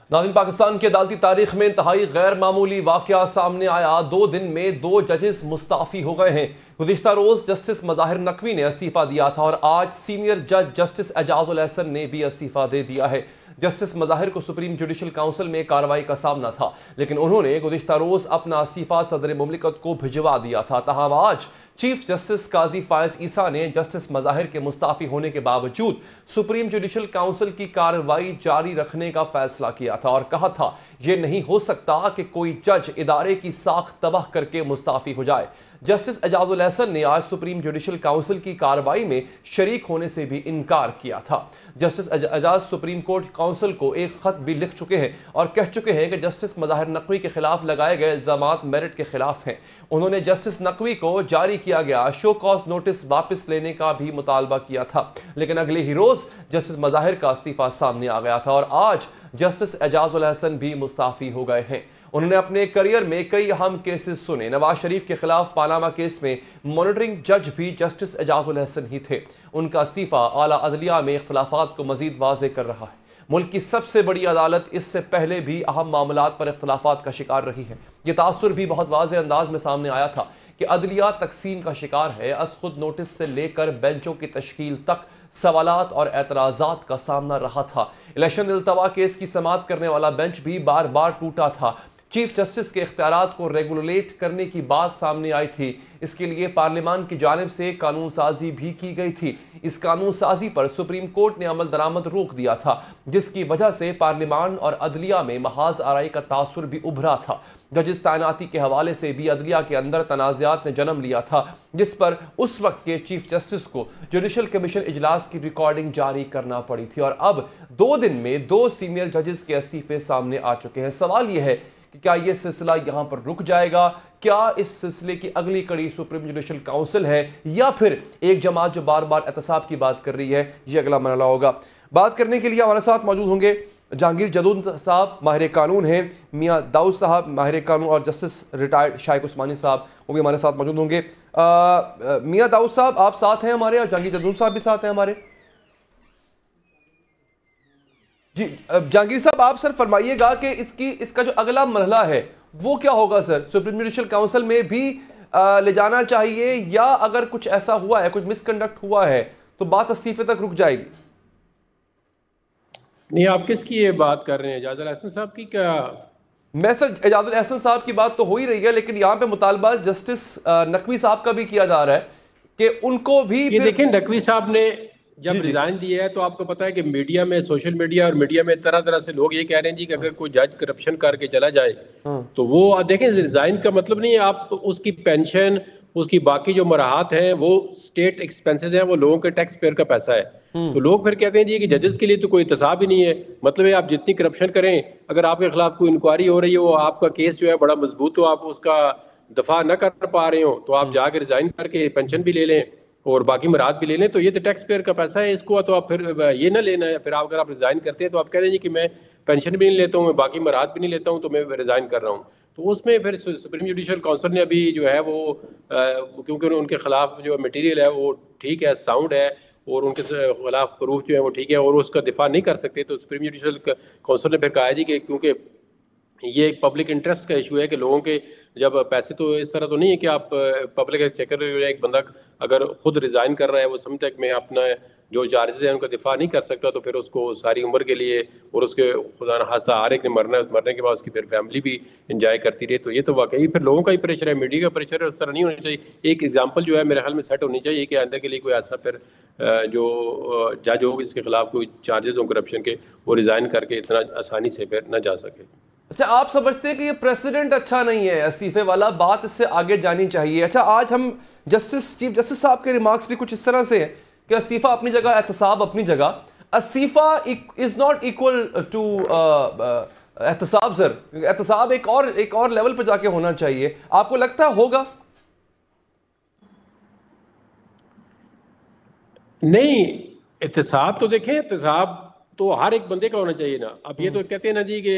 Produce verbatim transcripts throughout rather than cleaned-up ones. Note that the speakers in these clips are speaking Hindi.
नाज़रीन, पाकिस्तान की अदालती तारीख में इंतहाई गैर मामूली वाक़या सामने आया। दो दिन में दो जजेस मुस्ताफ़ी हो गए हैं। गुज़िश्ता रोज़ जस्टिस मज़ाहिर नकवी ने इस्तीफ़ा दिया था और आज सीनियर जज जस्टिस एजाज़ उल एहसन ने भी इस्तीफ़ा दे दिया है। जस्टिस मज़ाहिर को सुप्रीम जुडिशल काउंसिल में कार्रवाई का सामना था, लेकिन उन्होंने गुज़िश्ता रोज़ अपना इस्तीफ़ा सदर मुमलिकत को भिजवा दिया था। तहम आज चीफ जस्टिस काजी फायज ईसा ने जस्टिस मज़ाहिर के मुस्ताफ़ी होने के बावजूद सुप्रीम जुडिशल काउंसिल की कार्रवाई जारी रखने का फैसला किया था और कहा था यह नहीं हो सकता कि कोई जज इदारे की साख तबाह करके मुस्ताफ़ी हो जाए। जस्टिस एजाज़ उल एहसन ने आज सुप्रीम जुडिशल काउंसिल की कार्रवाई में शरीक होने से भी इनकार किया था। Justice Ejaz supreme court council को एक खत भी लिख चुके हैं और कह चुके हैं कि जस्टिस मज़ाहिर नकवी के खिलाफ लगाए गए इल्ज़ामात मेरिट के खिलाफ हैं। उन्होंने जस्टिस नकवी को जारी किया गया शो कॉज नोटिस वापस लेने का भी मुतालबा किया था, लेकिन अगले ही रोज़ जस्टिस मज़ाहिर का इस्तीफ़ा सामने आ गया था और आज जस्टिस एजाज़ उल एहसन भी मुस्ताफ़ी हो गए हैं। उन्होंने अपने करियर में कई अहम केसेस सुने। नवाज शरीफ के खिलाफ पानामा केस में मॉनिटरिंग जज भी जस्टिस एजाज़ उल एहसन ही थे। उनका इस्तीफ़ा आला अदलिया में इख्तलाफात को मजीद वाज़ेह कर रहा है। मुल्क की सबसे बड़ी अदालत इससे पहले भी अहम मामलात पर इख्तलाफात का शिकार रही है। ये तासुर भी बहुत वाज़ेह अंदाज में सामने आया था कि अदलिया तकसीम का शिकार है। अस खुद नोटिस से लेकर बेंचों की तश्कील तक सवालात और एतराज़ात का सामना रहा था। इलेक्शन इल्तवा केस की समाअत करने वाला बेंच भी बार बार टूटा था। चीफ जस्टिस के इख्तियारात को रेगुलेट करने की बात सामने आई थी। इसके लिए पार्लियामान की जानिब से कानून साजी भी की गई थी। इस कानून साजी पर सुप्रीम कोर्ट ने अमल दरामद रोक दिया था, जिसकी वजह से पार्लियामान और अदलिया में महाज आराई का तासुर भी उभरा था। जजिस तैनाती के हवाले से भी अदलिया के अंदर तनाज़ात ने जन्म लिया था, जिस पर उस वक्त के चीफ जस्टिस को जुडिशल कमीशन इजलास की रिकॉर्डिंग जारी करना पड़ी थी। और अब दो दिन में दो सीनियर जजेस के इस्तीफे सामने आ चुके हैं। सवाल यह है कि क्या यह सिलसिला यहां पर रुक जाएगा? क्या इस सिलसिले की अगली कड़ी सुप्रीम जुडिशल काउंसिल है या फिर एक जमात जो बार बार एहतसाब की बात कर रही है, यह अगला मरहला होगा? बात करने के लिए हमारे साथ मौजूद होंगे जहांगीर जदूद साहब, माहिर कानून हैं, मियां दाऊद साहब माहिर कानून, और जस्टिस रिटायर्ड शाइक उस्मानी साहब वो भी हमारे साथ मौजूद होंगे। मियां दाऊद साहब आप साथ हैं हमारे और जहांगीर जदूद साहब भी साथ हैं हमारे। जी जहांगीर साहब, आप सर फरमाइएगा कि इसकी इसका जो अगला मरहला है वो क्या होगा सर? सुप्रीम जुडिशल काउंसिल में भी आ, ले जाना चाहिए या अगर कुछ ऐसा हुआ है, कुछ मिसकंडक्ट हुआ है तो बात इस्तीफे तक रुक जाएगी? नहीं, आप किसकी ये बात कर रहे हैं? एजाज़ उल एहसन साहब की? क्या मैं सर एजाज़ उल एहसन साहब की बात तो हो ही रही है, लेकिन यहाँ पे मुतालबा जस्टिस नकवी साहब का भी किया जा रहा है कि उनको भी ये देखें, नकवी साहब ने जब रिजाइन दिया है तो आपको पता है कि मीडिया में, सोशल मीडिया और मीडिया में तरह तरह से लोग ये कह रहे हैं जी कि अगर कोई जज करप्शन करके चला जाए तो वो देखें, रिजाइन का मतलब नहीं है आप तो उसकी पेंशन, उसकी बाकी जो मराहत हैं वो स्टेट एक्सपेंसेस हैं, वो लोगों के टैक्स पेयर का पैसा है। तो लोग फिर कहते हैं जी कि जजेस के लिए तो कोई एहतसाब ही नहीं है। मतलब है आप जितनी करप्शन करें, अगर आपके खिलाफ कोई इंक्वायरी हो रही हो, आपका केस जो है बड़ा मजबूत हो, आप उसका दफा न कर पा रहे हो, तो आप जाकर रिजाइन करके पेंशन भी ले लें और बाकी मराहत भी ले लें, तो ये तो टैक्स पेयर का पैसा है, इसको तो आप फिर ये ना लेना है। फिर आप अगर आप रिजाइन करते हैं तो आप कह रहे हैं कि मैं पेंशन भी नहीं लेता हूँ, मैं बाकी मराहत भी नहीं लेता हूँ, तो मैं रिजाइन कर रहा हूँ। तो उसमें फिर सुप्रीम जुडिशल काउंसिल ने अभी जो है वो क्योंकि उनके खिलाफ जो मटेरियल है वो ठीक है, साउंड है और उनके खिलाफ प्रूफ जो है वो ठीक है और उसका दिफा नहीं कर सकते, तो सुप्रीम जुडिशल काउंसिल ने फिर कहा जी कि क्योंकि ये एक पब्लिक इंटरेस्ट का इशू है कि लोगों के जब पैसे, तो इस तरह तो नहीं है कि आप पब्लिक एक्सचेकर एक बंदा अगर खुद रिजाइन कर रहा है, वो समझता है कि मैं अपना जो चार्जेस हैं उनका दिफा नहीं कर सकता, तो फिर उसको सारी उम्र के लिए, और उसके खुदा न खास्ता हर एक ने मरना, मरने के बाद उसकी फिर फैमिली भी इंजॉय करती रही, तो ये तो वाकई फिर लोगों का ही प्रेशर है, मीडिया का प्रेशर है, उस तरह नहीं होना चाहिए। एक एग्जाम्पल जो है मेरे ख्याल में सेट होनी चाहिए कि आइंदा के लिए कोई ऐसा फिर जो जज हो जिसके खिलाफ कोई चार्जेस हो करप्शन के, वो रिजाइन करके इतना आसानी से फिर न जा सके। अच्छा, आप समझते हैं कि ये प्रेसिडेंट अच्छा नहीं है इस्तीफे वाला, बात इससे आगे जानी चाहिए? अच्छा, आज हम जस्टिस चीफ जस्टिस साहब के रिमार्क्स भी कुछ इस तरह से हैं कि इस्तीफा अपनी जगह, एहतसाब अपनी जगह। इस्तीफा इज नॉट इक्वल टू एहतसाब सर। एहतसाब एक और एक और लेवल पर जाके होना चाहिए। आपको लगता है होगा? नहीं, एहतसाब तो देखें, एहतसाब तो हर एक बंदे का होना चाहिए ना। अब ये तो कहते हैं ना जी कि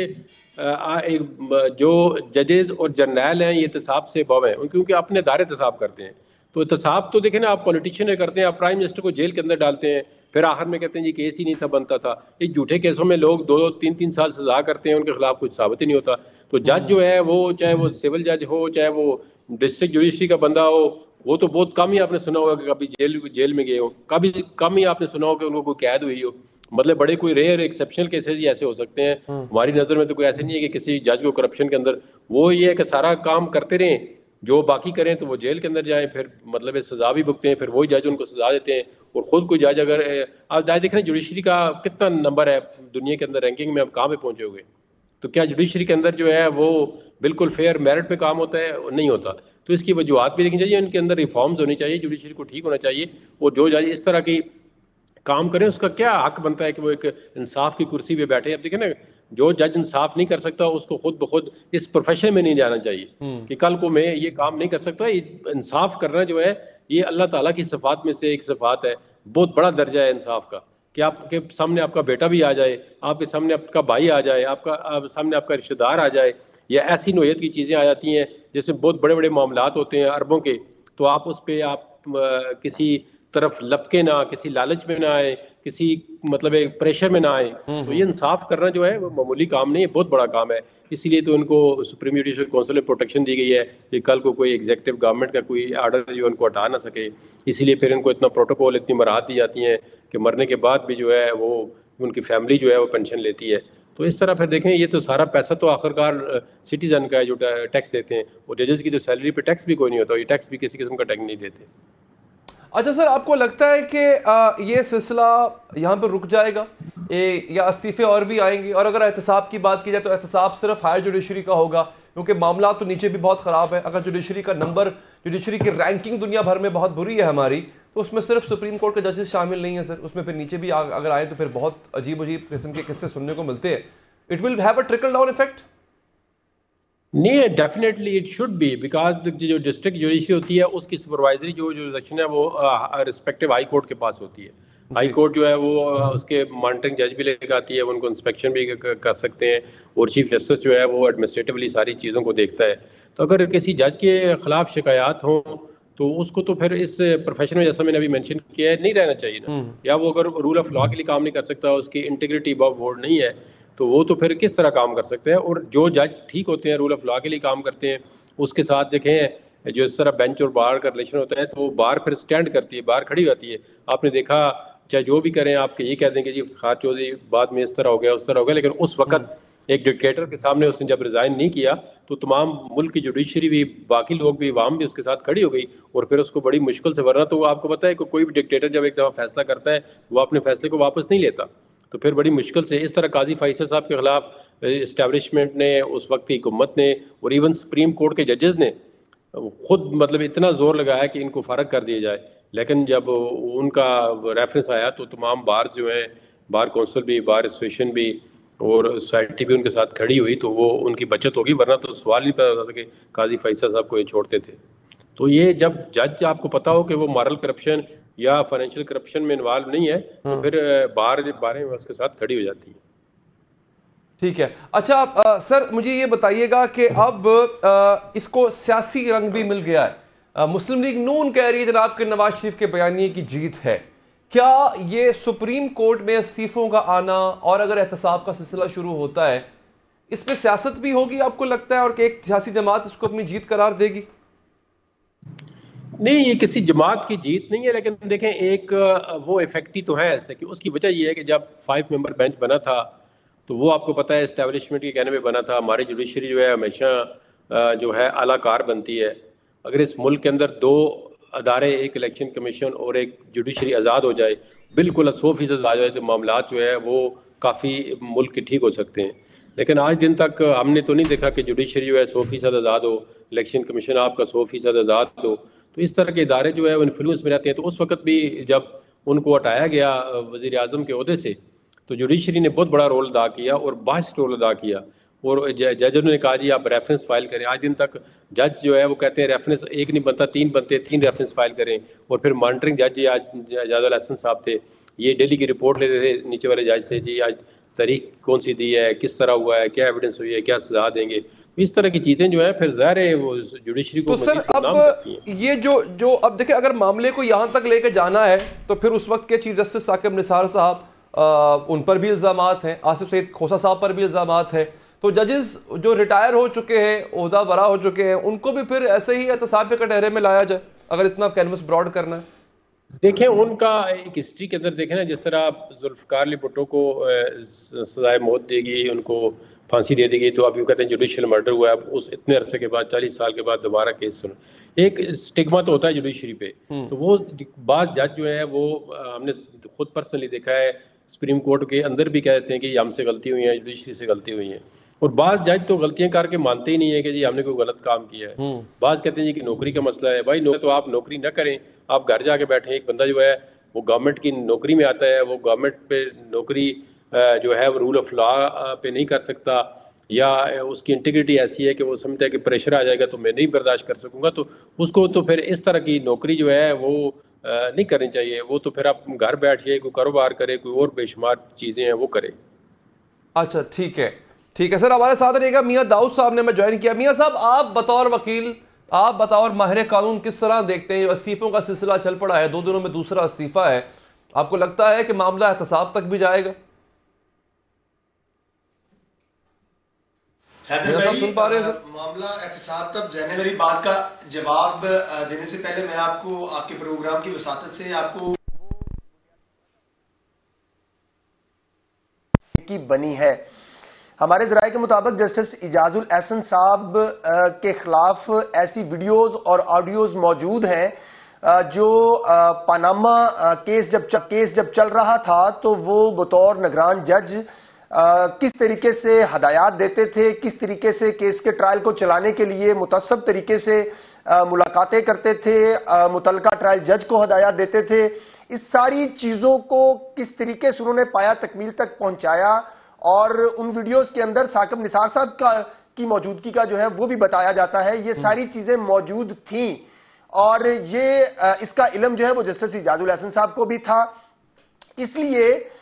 एक जो जजेस और जर्नैल हैं ये एहतसाब से बव हैं, क्योंकि अपने दायरे एहतसाब करते हैं। तो एहतसाब तो देखें ना, आप पॉलिटिशियन करते हैं, आप प्राइम मिनिस्टर को जेल के अंदर डालते हैं, फिर आखिर में कहते हैं जी केस ही नहीं था बनता था। एक झूठे केसों में लोग दो दो तीन तीन साल सजा करते हैं, उनके खिलाफ कुछ साबित ही नहीं होता। तो जज जो है वो, चाहे वो सिविल जज हो, चाहे वो डिस्ट्रिक्ट जुडिशरी का बंदा हो, वो तो बहुत कम ही आपने सुना होगा कि कभी जेल जेल में गए हो, कभी कम ही आपने सुना होगा कि उनको कोई कैद हुई हो। मतलब बड़े कोई रेयर एक्सेप्शनल केसेस ही ऐसे हो सकते हैं। हमारी नज़र में तो कोई ऐसे नहीं है कि किसी जज को करप्शन के अंदर, वो ये है कि सारा काम करते रहें, जो बाकी करें तो वो जेल के अंदर जाएं, फिर मतलब सजा भी भुगते हैं, फिर वही जज उनको सजा देते हैं। और खुद कोई जज अगर आप जज देख रहे हैं जुडिशरी का कितना नंबर है दुनिया के अंदर रैंकिंग में, अब कहाँ पे पहुंचे हुए, तो क्या जुडिशरी के अंदर जो है वो बिल्कुल फेयर मेरिट पे काम होता है? नहीं होता। तो इसकी वजूहत भी देखनी चाहिए, उनके अंदर रिफॉर्म्स होनी चाहिए, जुडिशरी को ठीक होना चाहिए। और जो जज इस तरह की काम करें उसका क्या हक बनता है कि वो एक इंसाफ की कुर्सी पे बैठे। अब देखें ना, जो जज इंसाफ नहीं कर सकता उसको खुद ब खुद इस प्रोफेशन में नहीं जाना चाहिए कि कल को मैं ये काम नहीं कर सकता। इंसाफ करना जो है ये अल्लाह ताला की सिफात में से एक सिफात है, बहुत बड़ा दर्जा है इंसाफ का, कि आपके सामने आपका बेटा भी आ जाए, आपके सामने आपका भाई आ जाए, आपका आप सामने आपका रिश्तेदार आ जाए, या ऐसी नोयत की चीज़ें आ जाती हैं जैसे बहुत बड़े बड़े मामलात होते हैं अरबों के, तो आप उस पर आप आ, किसी तरफ लपके ना, किसी लालच में ना आए, किसी मतलब एक प्रेशर में ना आए। तो ये इंसाफ करना जो है वो मामूली काम नहीं है, बहुत बड़ा काम है। इसीलिए तो इनको सुप्रीम जुडिशल काउंसिल में प्रोटेक्शन दी गई है कि कल को कोई एग्जीक्यूटिव गवर्नमेंट का कोई आर्डर जो उनको हटा ना सके। इसीलिए फिर इनको इतना प्रोटोकॉल, इतनी मराहत दी जाती हैं कि मरने के बाद भी जो है वो उनकी फैमिली जो है वो पेंशन लेती है। तो इस तरह फिर देखें, ये तो सारा पैसा तो आखिरकार सिटीजन का है जो टैक्स देते हैं, और जजेस की तो सैलरी पे टैक्स भी कोई नहीं होता, ये टैक्स भी किसी किस्म का टैक्स नहीं देते। अच्छा सर, आपको लगता है कि ये सिलसिला यहाँ पर रुक जाएगा ए, या इस्तीफे और भी आएंगे? और अगर एहतसाब की बात की जाए तो एहतसाब सिर्फ हायर जुडिशरी का होगा, क्योंकि मामला तो नीचे भी बहुत ख़राब है। अगर जुडिशरी का नंबर, जुडिशरी की रैंकिंग दुनिया भर में बहुत बुरी है हमारी, तो उसमें सिर्फ सुप्रीम कोर्ट के जजेस शामिल नहीं है सर, उसमें फिर नीचे भी अगर आए तो फिर बहुत अजीब अजीब किस्म के किस्से सुनने को मिलते हैं। It will have a trickle down effect. नहीं, definitely it should be, because जो डिस्ट्रिक्ट जुडिशरी होती है उसकी सुपरवाइजरी जो जुरिसडिक्शन है वो रिस्पेक्टिव हाई कोर्ट के पास होती है। हाई कोर्ट जो है वो उसके मॉनिटरिंग जज भी लेकर आती है, उनको इंस्पेक्शन भी कर सकते हैं, और चीफ जस्टिस जो है वो एडमिनिस्ट्रेटिवली सारी चीज़ों को देखता है। तो अगर किसी जज के खिलाफ शिकायत हों तो उसको तो फिर इस प्रोफेशन में, जैसा मैंने अभी मेंशन किया है, नहीं रहना चाहिए ना। या वो अगर रूल ऑफ लॉ के लिए काम नहीं कर सकता, उसकी इंटीग्रिटी अबव बोर्ड नहीं है, तो वो तो फिर किस तरह काम कर सकते हैं। और जो जज ठीक होते हैं, रूल ऑफ लॉ के लिए काम करते हैं, उसके साथ देखें जो इस तरह बेंच और बार का रिलेशन होता है, तो वो बार फिर स्टैंड करती है, बार खड़ी होती है। आपने देखा, चाहे जो भी करें, आपके ये कह देंगे जी खार चौधरी बाद में इस तरह हो गया, उस तरह हो गया, लेकिन उस वक्त एक डिक्टेटर के सामने उसने जब रिजाइन नहीं किया तो तमाम मुल्क की जुडिशरी भी, बाकी लोग भी, अवाम भी उसके साथ खड़ी हो गई, और फिर उसको बड़ी मुश्किल से, वरना तो आपको पता है कि कोई भी डिक्टेटर जब एक दफ़ा फैसला करता है वो अपने फैसले को वापस नहीं लेता, तो फिर बड़ी मुश्किल से इस तरह काजी फैसल साहब के खिलाफ इस्टेब्लिशमेंट ने, उस वक्त की हुकूमत ने, और इवन सुप्रीम कोर्ट के जजेस ने खुद मतलब इतना जोर लगाया कि इनको फ़र्क कर दिया जाए। लेकिन जब उनका रेफरेंस आया तो तमाम बार जो हैं, बार कौंसिल भी, बार एसोसिएशन भी और सोसाइटी भी उनके साथ खड़ी हुई, तो वो उनकी बचत होगी, वरना तो सवाल नहीं पैदा होता कि काजी फैसल साहब को ये छोड़ते थे। तो ये जब जज आपको पता हो कि वो मॉरल करप्शन या फाइनेंशियल करप्शन में इन्वॉल्व नहीं है, तो फिर बार बारे में उसके साथ खड़ी हो जाती है। ठीक है। अच्छा आ, सर मुझे ये बताइएगा कि अब आ, इसको सियासी रंग भी मिल गया है। आ, मुस्लिम लीग नून कह रही है जनाब के नवाज शरीफ के बयानिए की जीत है। क्या ये सुप्रीम कोर्ट में इस्तीफों का आना और अगर एहतसाब का सिलसिला शुरू होता है, इस पे सियासत भी होगी आपको लगता है, और कि एक सियासी जमात इसको अपनी जीत करार देगी? नहीं, ये किसी जमात की जीत नहीं है, लेकिन देखें एक वो इफेक्ट ही तो है ऐसे, कि उसकी वजह ये है कि जब फाइव मेंबर बेंच बना था तो वो आपको पता है इस्टेब्लिशमेंट के कहने में बना था। हमारी जुडिशरी जो है हमेशा जो है आलाकार बनती है। अगर इस मुल्क के अंदर दो अदारे, एक इलेक्शन कमीशन और एक जुडिशरी आज़ाद हो जाए, बिल्कुल सौ फीसद आ जाए, तो मामला जो है वो काफ़ी मुल्क के ठीक हो सकते हैं। लेकिन आज दिन तक हमने तो नहीं देखा कि जुडिशरी जो है सौ फीसद आज़ाद हो, इलेक्शन कमीशन आपका सौ फीसद आज़ाद हो। तो इस तरह के इदारे जो है वो इन्फ्लुएंस में रहते हैं। तो उस वक्त भी जब उनको हटाया गया वज़ीर आज़म के ओहदे से, तो जुडिशरी ने बहुत बड़ा रोल अदा किया और बास्ट रोल अदा किया, और जजों ने कहा जी आप रेफरेंस फाइल करें। आज दिन तक जज जो है वो कहते हैं रेफरेंस एक नहीं बनता, तीन बनते, तीन रेफरेंस फाइल करें। और फिर मॉनिटरिंग जज जी आज एजाजुल हसन साहब थे, ये डेली की रिपोर्ट लेते थे नीचे वाले जज से, जी आज तारीख कौन सी दी है, किस तरह हुआ है, क्या एविडेंस हुई है, क्या सजा देंगे, इस तरह की चीजें जो है फिर ज़ाहिर है वो जुडिशरी को तो सर अब ये जो जो अब देखिए अगर मामले को यहाँ तक लेके जाना है तो फिर उस वक्त के चीफ जस्टिस साकिब निसार साहब उन पर भी इल्ज़ामात हैं, आसिफ सईद खोसा साहब पर भी इल्ज़ामात हैं, तो जजेस जो रिटायर हो चुके हैं, ओहदा बरा हो चुके हैं, उनको भी फिर ऐसे ही एहतसाब के कटहरे में लाया जाए अगर इतना कैनवस ब्रॉड करना है? देखें उनका एक हिस्ट्री के अंदर देखें ना, जिस तरह आप जुल्फ़िकार अली भुट्टो को सजाए मौत देगी, उनको फांसी दे देगी, तो अभी कहते हैं जुडिशल मर्डर हुआ है, उस इतने अरसे के बाद चालीस साल के बाद दोबारा केस सुना, एक स्टिग्मा तो होता है जुडिशरी पे। तो वो बाज़ जज जो है वो हमने खुद पर्सनली देखा है, सुप्रीम कोर्ट के अंदर भी कहते हैं कि हमसे गलती हुई है, जुडिशरी से गलती हुई है, और बाज़ जज तो गलतियां करके मानते ही नहीं है कि जी हमने कोई गलत काम किया है। बाज़ कहते हैं जी कि नौकरी का मसला है, भाई तो आप नौकरी ना करें, आप घर जाके बैठें। एक बंदा जो है वो गवर्नमेंट की नौकरी में आता है, वो गवर्नमेंट पे नौकरी जो है वो रूल ऑफ लॉ पे नहीं कर सकता, या उसकी इंटीग्रिटी ऐसी है कि वो समझता है कि प्रेशर आ जाएगा तो मैं नहीं बर्दाश्त कर सकूंगा, तो उसको तो फिर इस तरह की नौकरी जो है वो नहीं करनी चाहिए। वो तो फिर आप घर बैठिए, कोई कारोबार करे, कोई और बेशुमार चीज़ें हैं वो करे। अच्छा ठीक है, ठीक है सर, हमारे साथ रहेगा मियां दाऊद साहब ने मैं ज्वाइन किया। मियां साहब आप बतौर वकील, आप बतौर माहिर कानून किस तरह देखते हैं इस्तीफों का सिलसिला चल पड़ा है, दो दिनों में दूसरा इस्तीफा है, आपको लगता है कि मामला एहतसाब तक भी जाएगा? हैदर भाई, सुन पा रहे हैं सर? मामला एहतसाब तक जाने वाली बात का जवाब देने से पहले मैं आपको आपके प्रोग्राम की वसातत से आपको की बनी है। हमारे ज़राए के मुताबिक जस्टिस इजाजुल एहसन साहब के खिलाफ ऐसी वीडियोस और ऑडियोज मौजूद हैं जो पानामा केस जब केस जब चल रहा था तो वो बतौर निगरान जज किस तरीके से हदायत देते थे, किस तरीके से केस के ट्रायल को चलाने के लिए मुतस्सब तरीके से मुलाकातें करते थे, मुतल्लिका ट्रायल जज को हदायत देते थे, इस सारी चीज़ों को किस तरीके से उन्होंने पाया तकमील तक पहुंचाया, और उन वीडियोस के अंदर साकिब निसार साहब का की मौजूदगी का जो है वो भी बताया जाता है। ये सारी चीज़ें मौजूद थीं और ये इसका इल्म जो है वो जस्टिस इजाजुल एहसन साहब को भी था। इसलिए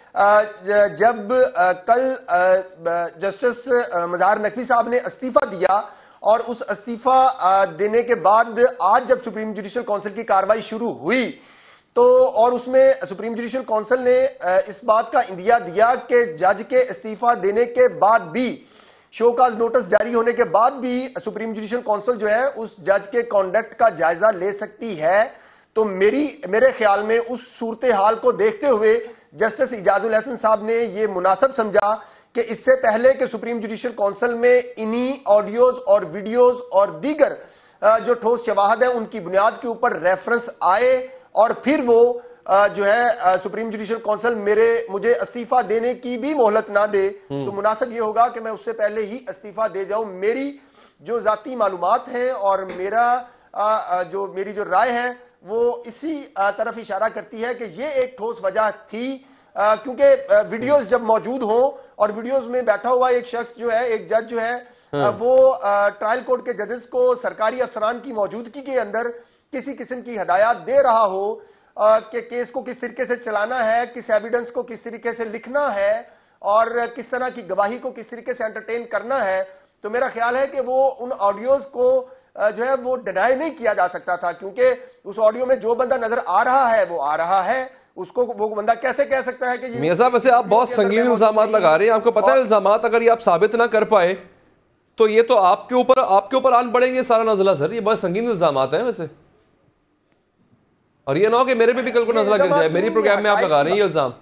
जब कल जस्टिस मज़ाहिर नकवी साहब ने इस्तीफ़ा दिया और उस इस्तीफ़ा देने के बाद आज जब सुप्रीम जुडिशल काउंसिल की कार्रवाई शुरू हुई तो और उसमें सुप्रीम जुडिशल काउंसिल ने इस बात का इंदिया दिया कि जज के इस्तीफा देने के बाद भी, शोकाज नोटिस जारी होने के बाद भी सुप्रीम जुडिशल काउंसिल जो है उस जज के कॉन्डक्ट का जायजा ले सकती है। तो मेरी मेरे ख्याल में उस सूरत हाल को देखते हुए जस्टिस इजाजुल एहसन साहब ने यह मुनासिब समझा कि इससे पहले कि सुप्रीम जुडिशल काउंसिल में इन्हीं ऑडियोज और वीडियोज और दीगर जो ठोस शवाहद है उनकी बुनियाद के ऊपर रेफरेंस आए और फिर वो जो है सुप्रीम जुडिशल काउंसिल मेरे मुझे इस्तीफा देने की भी मोहलत ना दे, तो मुनासिब ये होगा कि मैं उससे पहले ही इस्तीफा दे जाऊं। मेरी जो जाती मालूमात हैं और मेरा जो मेरी जो राय है वो इसी तरफ इशारा करती है कि ये एक ठोस वजह थी, क्योंकि वीडियोस जब मौजूद हो और वीडियोस में बैठा हुआ एक शख्स जो है, एक जज जो है वो ट्रायल कोर्ट के जजेस को सरकारी अफसरान की मौजूदगी के अंदर किसी किस्म की हदायत दे रहा हो कि केस को किस तरीके से चलाना है, किस एविडेंस को किस तरीके से लिखना है और किस तरह की गवाही को किस तरीके से एंटरटेन करना है, तो मेरा ख्याल है कि वो उन ऑडियोज को जो है वो डिनाई नहीं किया जा सकता था, क्योंकि उस ऑडियो में जो बंदा नजर आ रहा है वो आ रहा है, उसको वो बंदा कैसे कह सकता है कि मियां साहब वैसे आप बहुत संगीन इल्जाम लगा रहे हैं, आपको पता है इल्जाम अगर ये आप साबित ना कर पाए तो ये तो आपके ऊपर आपके ऊपर आन पड़ेंगे सारा नजला सर, ये बहुत संगीन इल्जाम हैं वैसे, और ये ना हो कि मेरे पे भी कल को नजला गिर जाए, मेरी प्रोग्राम में आप लगा रहे हैं ये इल्जाम।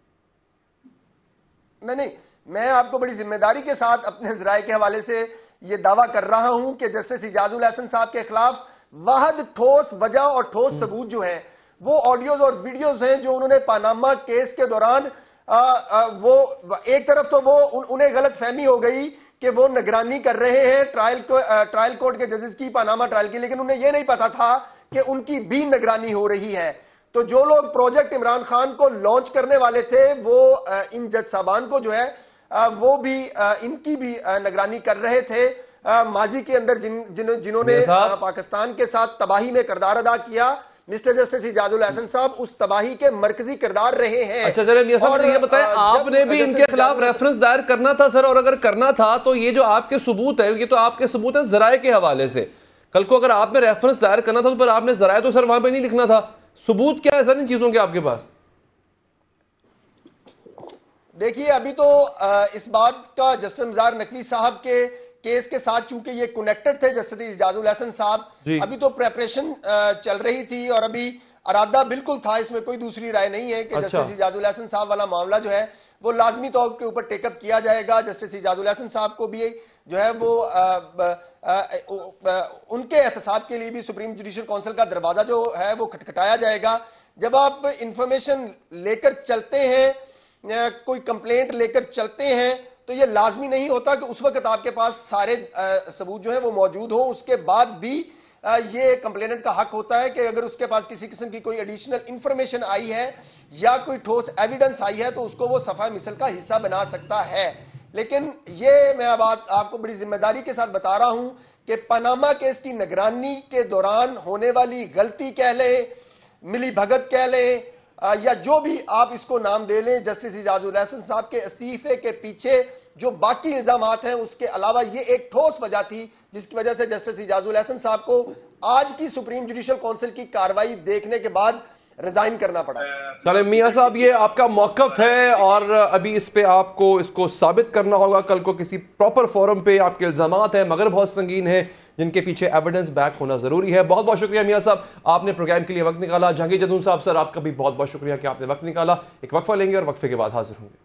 नहीं नहीं, मैं आपको बड़ी जिम्मेदारी के साथ अपने ज़राए के हवाले से ये दावा कर रहा हूं कि जस्टिस इजाजुल एहसन साहब के खिलाफ वाहद ठोस वजह और ठोस सबूत जो है वो ऑडियोज और वीडियोज हैं जो उन्होंने पानामा केस के दौरान आ, आ, वो एक तरफ तो वो उन, उन्हें गलत फहमी हो गई कि वो निगरानी कर रहे हैं ट्रायल को ट्रायल कोर्ट के जजेस की पानामा ट्रायल की, लेकिन उन्हें यह नहीं पता था कि उनकी भी निगरानी हो रही है। तो जो लोग प्रोजेक्ट इमरान खान को लॉन्च करने वाले थे वो इन जज साहबान को जो है वो भी इनकी भी निगरानी कर रहे थे। माजी के अंदर जिन जिन जिन्होंने पाकिस्तान के साथ तबाही में किरदार अदा किया, मिस्टर जस्टिस इजाजुल एहसन साहब उस तबाही के मरकजी किरदार रहे हैं। अच्छा चले मियां साहब ये बताएं, आपने भी इनके खिलाफ रेफरेंस दायर करना था सर, और अगर करना था तो ये जो आपके सबूत है, ये तो आपके सबूत है जराए के हवाले से। कल को अगर आपने रेफरेंस दायर करना था तो फिर आपने जराए तो सर वहां पे नहीं लिखना था। सबूत क्या है सर इन चीजों के आपके पास? देखिए अभी तो इस बात का जस्टिस मज़ाहिर नकवी साहब के केस के साथ चूंकि ये कनेक्टेड थे जस्टिस इजाजुल एहसन साहब, अभी तो प्रेपरेशन चल रही थी और अभी अरादा बिल्कुल था, इसमें कोई दूसरी राय नहीं है कि अच्छा। जस्टिस इजाजुल एहसन साहब वाला मामला जो है वो लाजमी तौर के ऊपर टेकअप किया जाएगा। जस्टिस इजाजुल एहसन साहब को भी जो है वो आ, आ, आ, उनके एहतसाब के लिए भी सुप्रीम जुडिशल काउंसिल का दरवाजा जो है वो खटखटाया जाएगा। जब आप इंफॉर्मेशन लेकर चलते हैं, कोई कंप्लेंट लेकर चलते हैं, तो ये लाजमी नहीं होता कि उस वक्त आपके पास सारे सबूत जो है वो मौजूद हो। उसके बाद भी ये कंप्लेनेंट का हक होता है कि अगर उसके पास किसी किस्म की कोई एडिशनल इंफॉर्मेशन आई है या कोई ठोस एविडेंस आई है तो उसको वो सफा मिसल का हिस्सा बना सकता है। लेकिन ये मैं अब आप, आपको बड़ी जिम्मेदारी के साथ बता रहा हूं कि पनामा केस की निगरानी के दौरान होने वाली गलती कह लें, मिली भगत कह लें, या जो भी आप इसको नाम दे लें, जस्टिस इजाजुल एहसन साहब के इस्तीफे के पीछे जो बाकी इल्जामात हैं उसके अलावा ये एक ठोस वजह थी जिसकी वजह से जस्टिस इजाजुल एहसन साहब को आज की सुप्रीम जुडिशल काउंसिल की कार्रवाई देखने के बाद रिजाइन करना पड़ा। चले मियां साहब ये आपका मौकफ है और अभी इस पे आपको इसको साबित करना होगा। कल को किसी प्रॉपर फोरम पे आपके इल्जामात हैं मगर बहुत संगीन है जिनके पीछे एविडेंस बैक होना जरूरी है। बहुत बहुत शुक्रिया मियां साहब, आपने प्रोग्राम के लिए वक्त निकाला। जहांगीर जदून साहब सर आपका भी बहुत बहुत शुक्रिया कि आपने वक्त निकाला। एक वक्फा लेंगे और वक्फे के बाद हाजिर होंगे।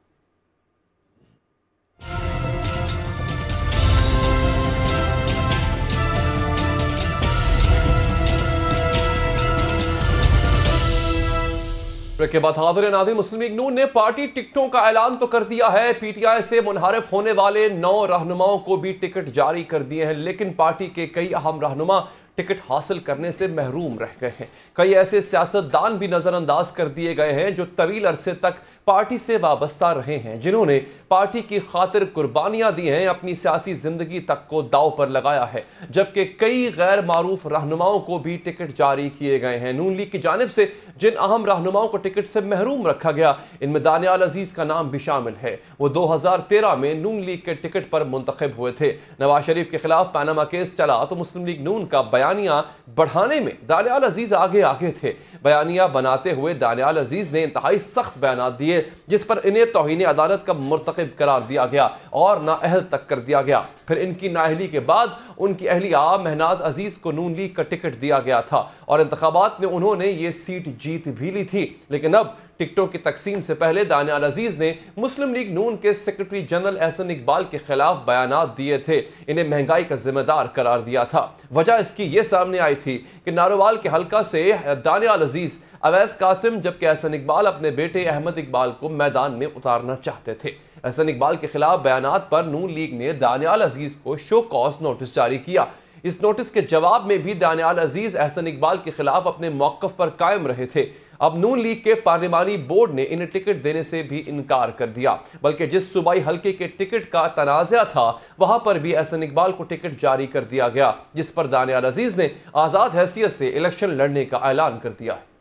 के बाद हाजिर नाज़रीन, मुस्लिम लीग नून ने पार्टी टिकटों का ऐलान तो कर दिया है। पीटीआई से मुनहरिफ होने वाले नौ रहनुमाओं को भी टिकट जारी कर दिए हैं, लेकिन पार्टी के कई अहम रहनुमा टिकट हासिल करने से महरूम रह गए हैं। कई ऐसे सियासतदान भी नजरअंदाज कर दिए गए हैं जो तवील अरसे तक पार्टी से वाबस्ता रहे हैं, जिन्होंने पार्टी की खातिर कुर्बानियां दी हैं, अपनी सियासी जिंदगी तक को दाव पर लगाया है। जबकि कई गैर मारूफ रहनुमाओं को भी टिकट जारी किए गए हैं। नून लीग की जानिब से जिन अहम रहनुमाओं को टिकट से महरूम रखा गया, इनमें दानियाल अजीज का नाम भी शामिल है। वो दो हजार तेरह में नून लीग के टिकट पर मुंतखब हुए थे। नवाज शरीफ के खिलाफ पनामा केस चला तो मुस्लिम लीग नून का बयानिया बढ़ाने में दानियाल अजीज आगे आगे थे। बयानिया बनाते हुए दानियाल अजीज ने इंतहाई सख्त बयान दिए जिस पर इन्हें तौहीन अदालत का मुर्तकिब करार दिया गया और नाअहल तक कर दिया गया। फिर इनकी नाअहली के बाद उनकी अहलिया महनाज अजीज को नून लीग का टिकट दिया गया था और इंतखाबात में उन्होंने ये सीट जीत भी ली थी। लेकिन अब टिकटों की तकसीम से पहले दानियाल अजीज ने मुस्लिम लीग नून के सेक्रेटरी जनरल एहसन इकबाल के खिलाफ बयानात दिए थे, इन्हें महंगाई का जिम्मेदार करार दिया था। वजह इसकी यह सामने आई थी कि नारोवाल के हलका से दानियाल अजीज, अवैस कासिम जबकि एहसन इकबाल अपने बेटे अहमद इकबाल को मैदान में उतारना चाहते थे। एहसन इकबाल के खिलाफ बयानात पर नून लीग ने दानियाल अजीज को शो कॉज नोटिस जारी किया। इस नोटिस के जवाब में भी दानियाल अजीज एहसन इकबाल के खिलाफ अपने मौकफ पर कायम रहे थे। अब नून लीग के पार्लिमानी बोर्ड ने इन्हें टिकट देने से भी इनकार कर दिया, बल्कि जिस सूबाई हल्के के टिकट का तनाज़ा था वहां पर भी एहसन इकबाल को टिकट जारी कर दिया गया, जिस पर दानियाल अजीज ने आजाद हैसियत से इलेक्शन लड़ने का ऐलान कर दिया है।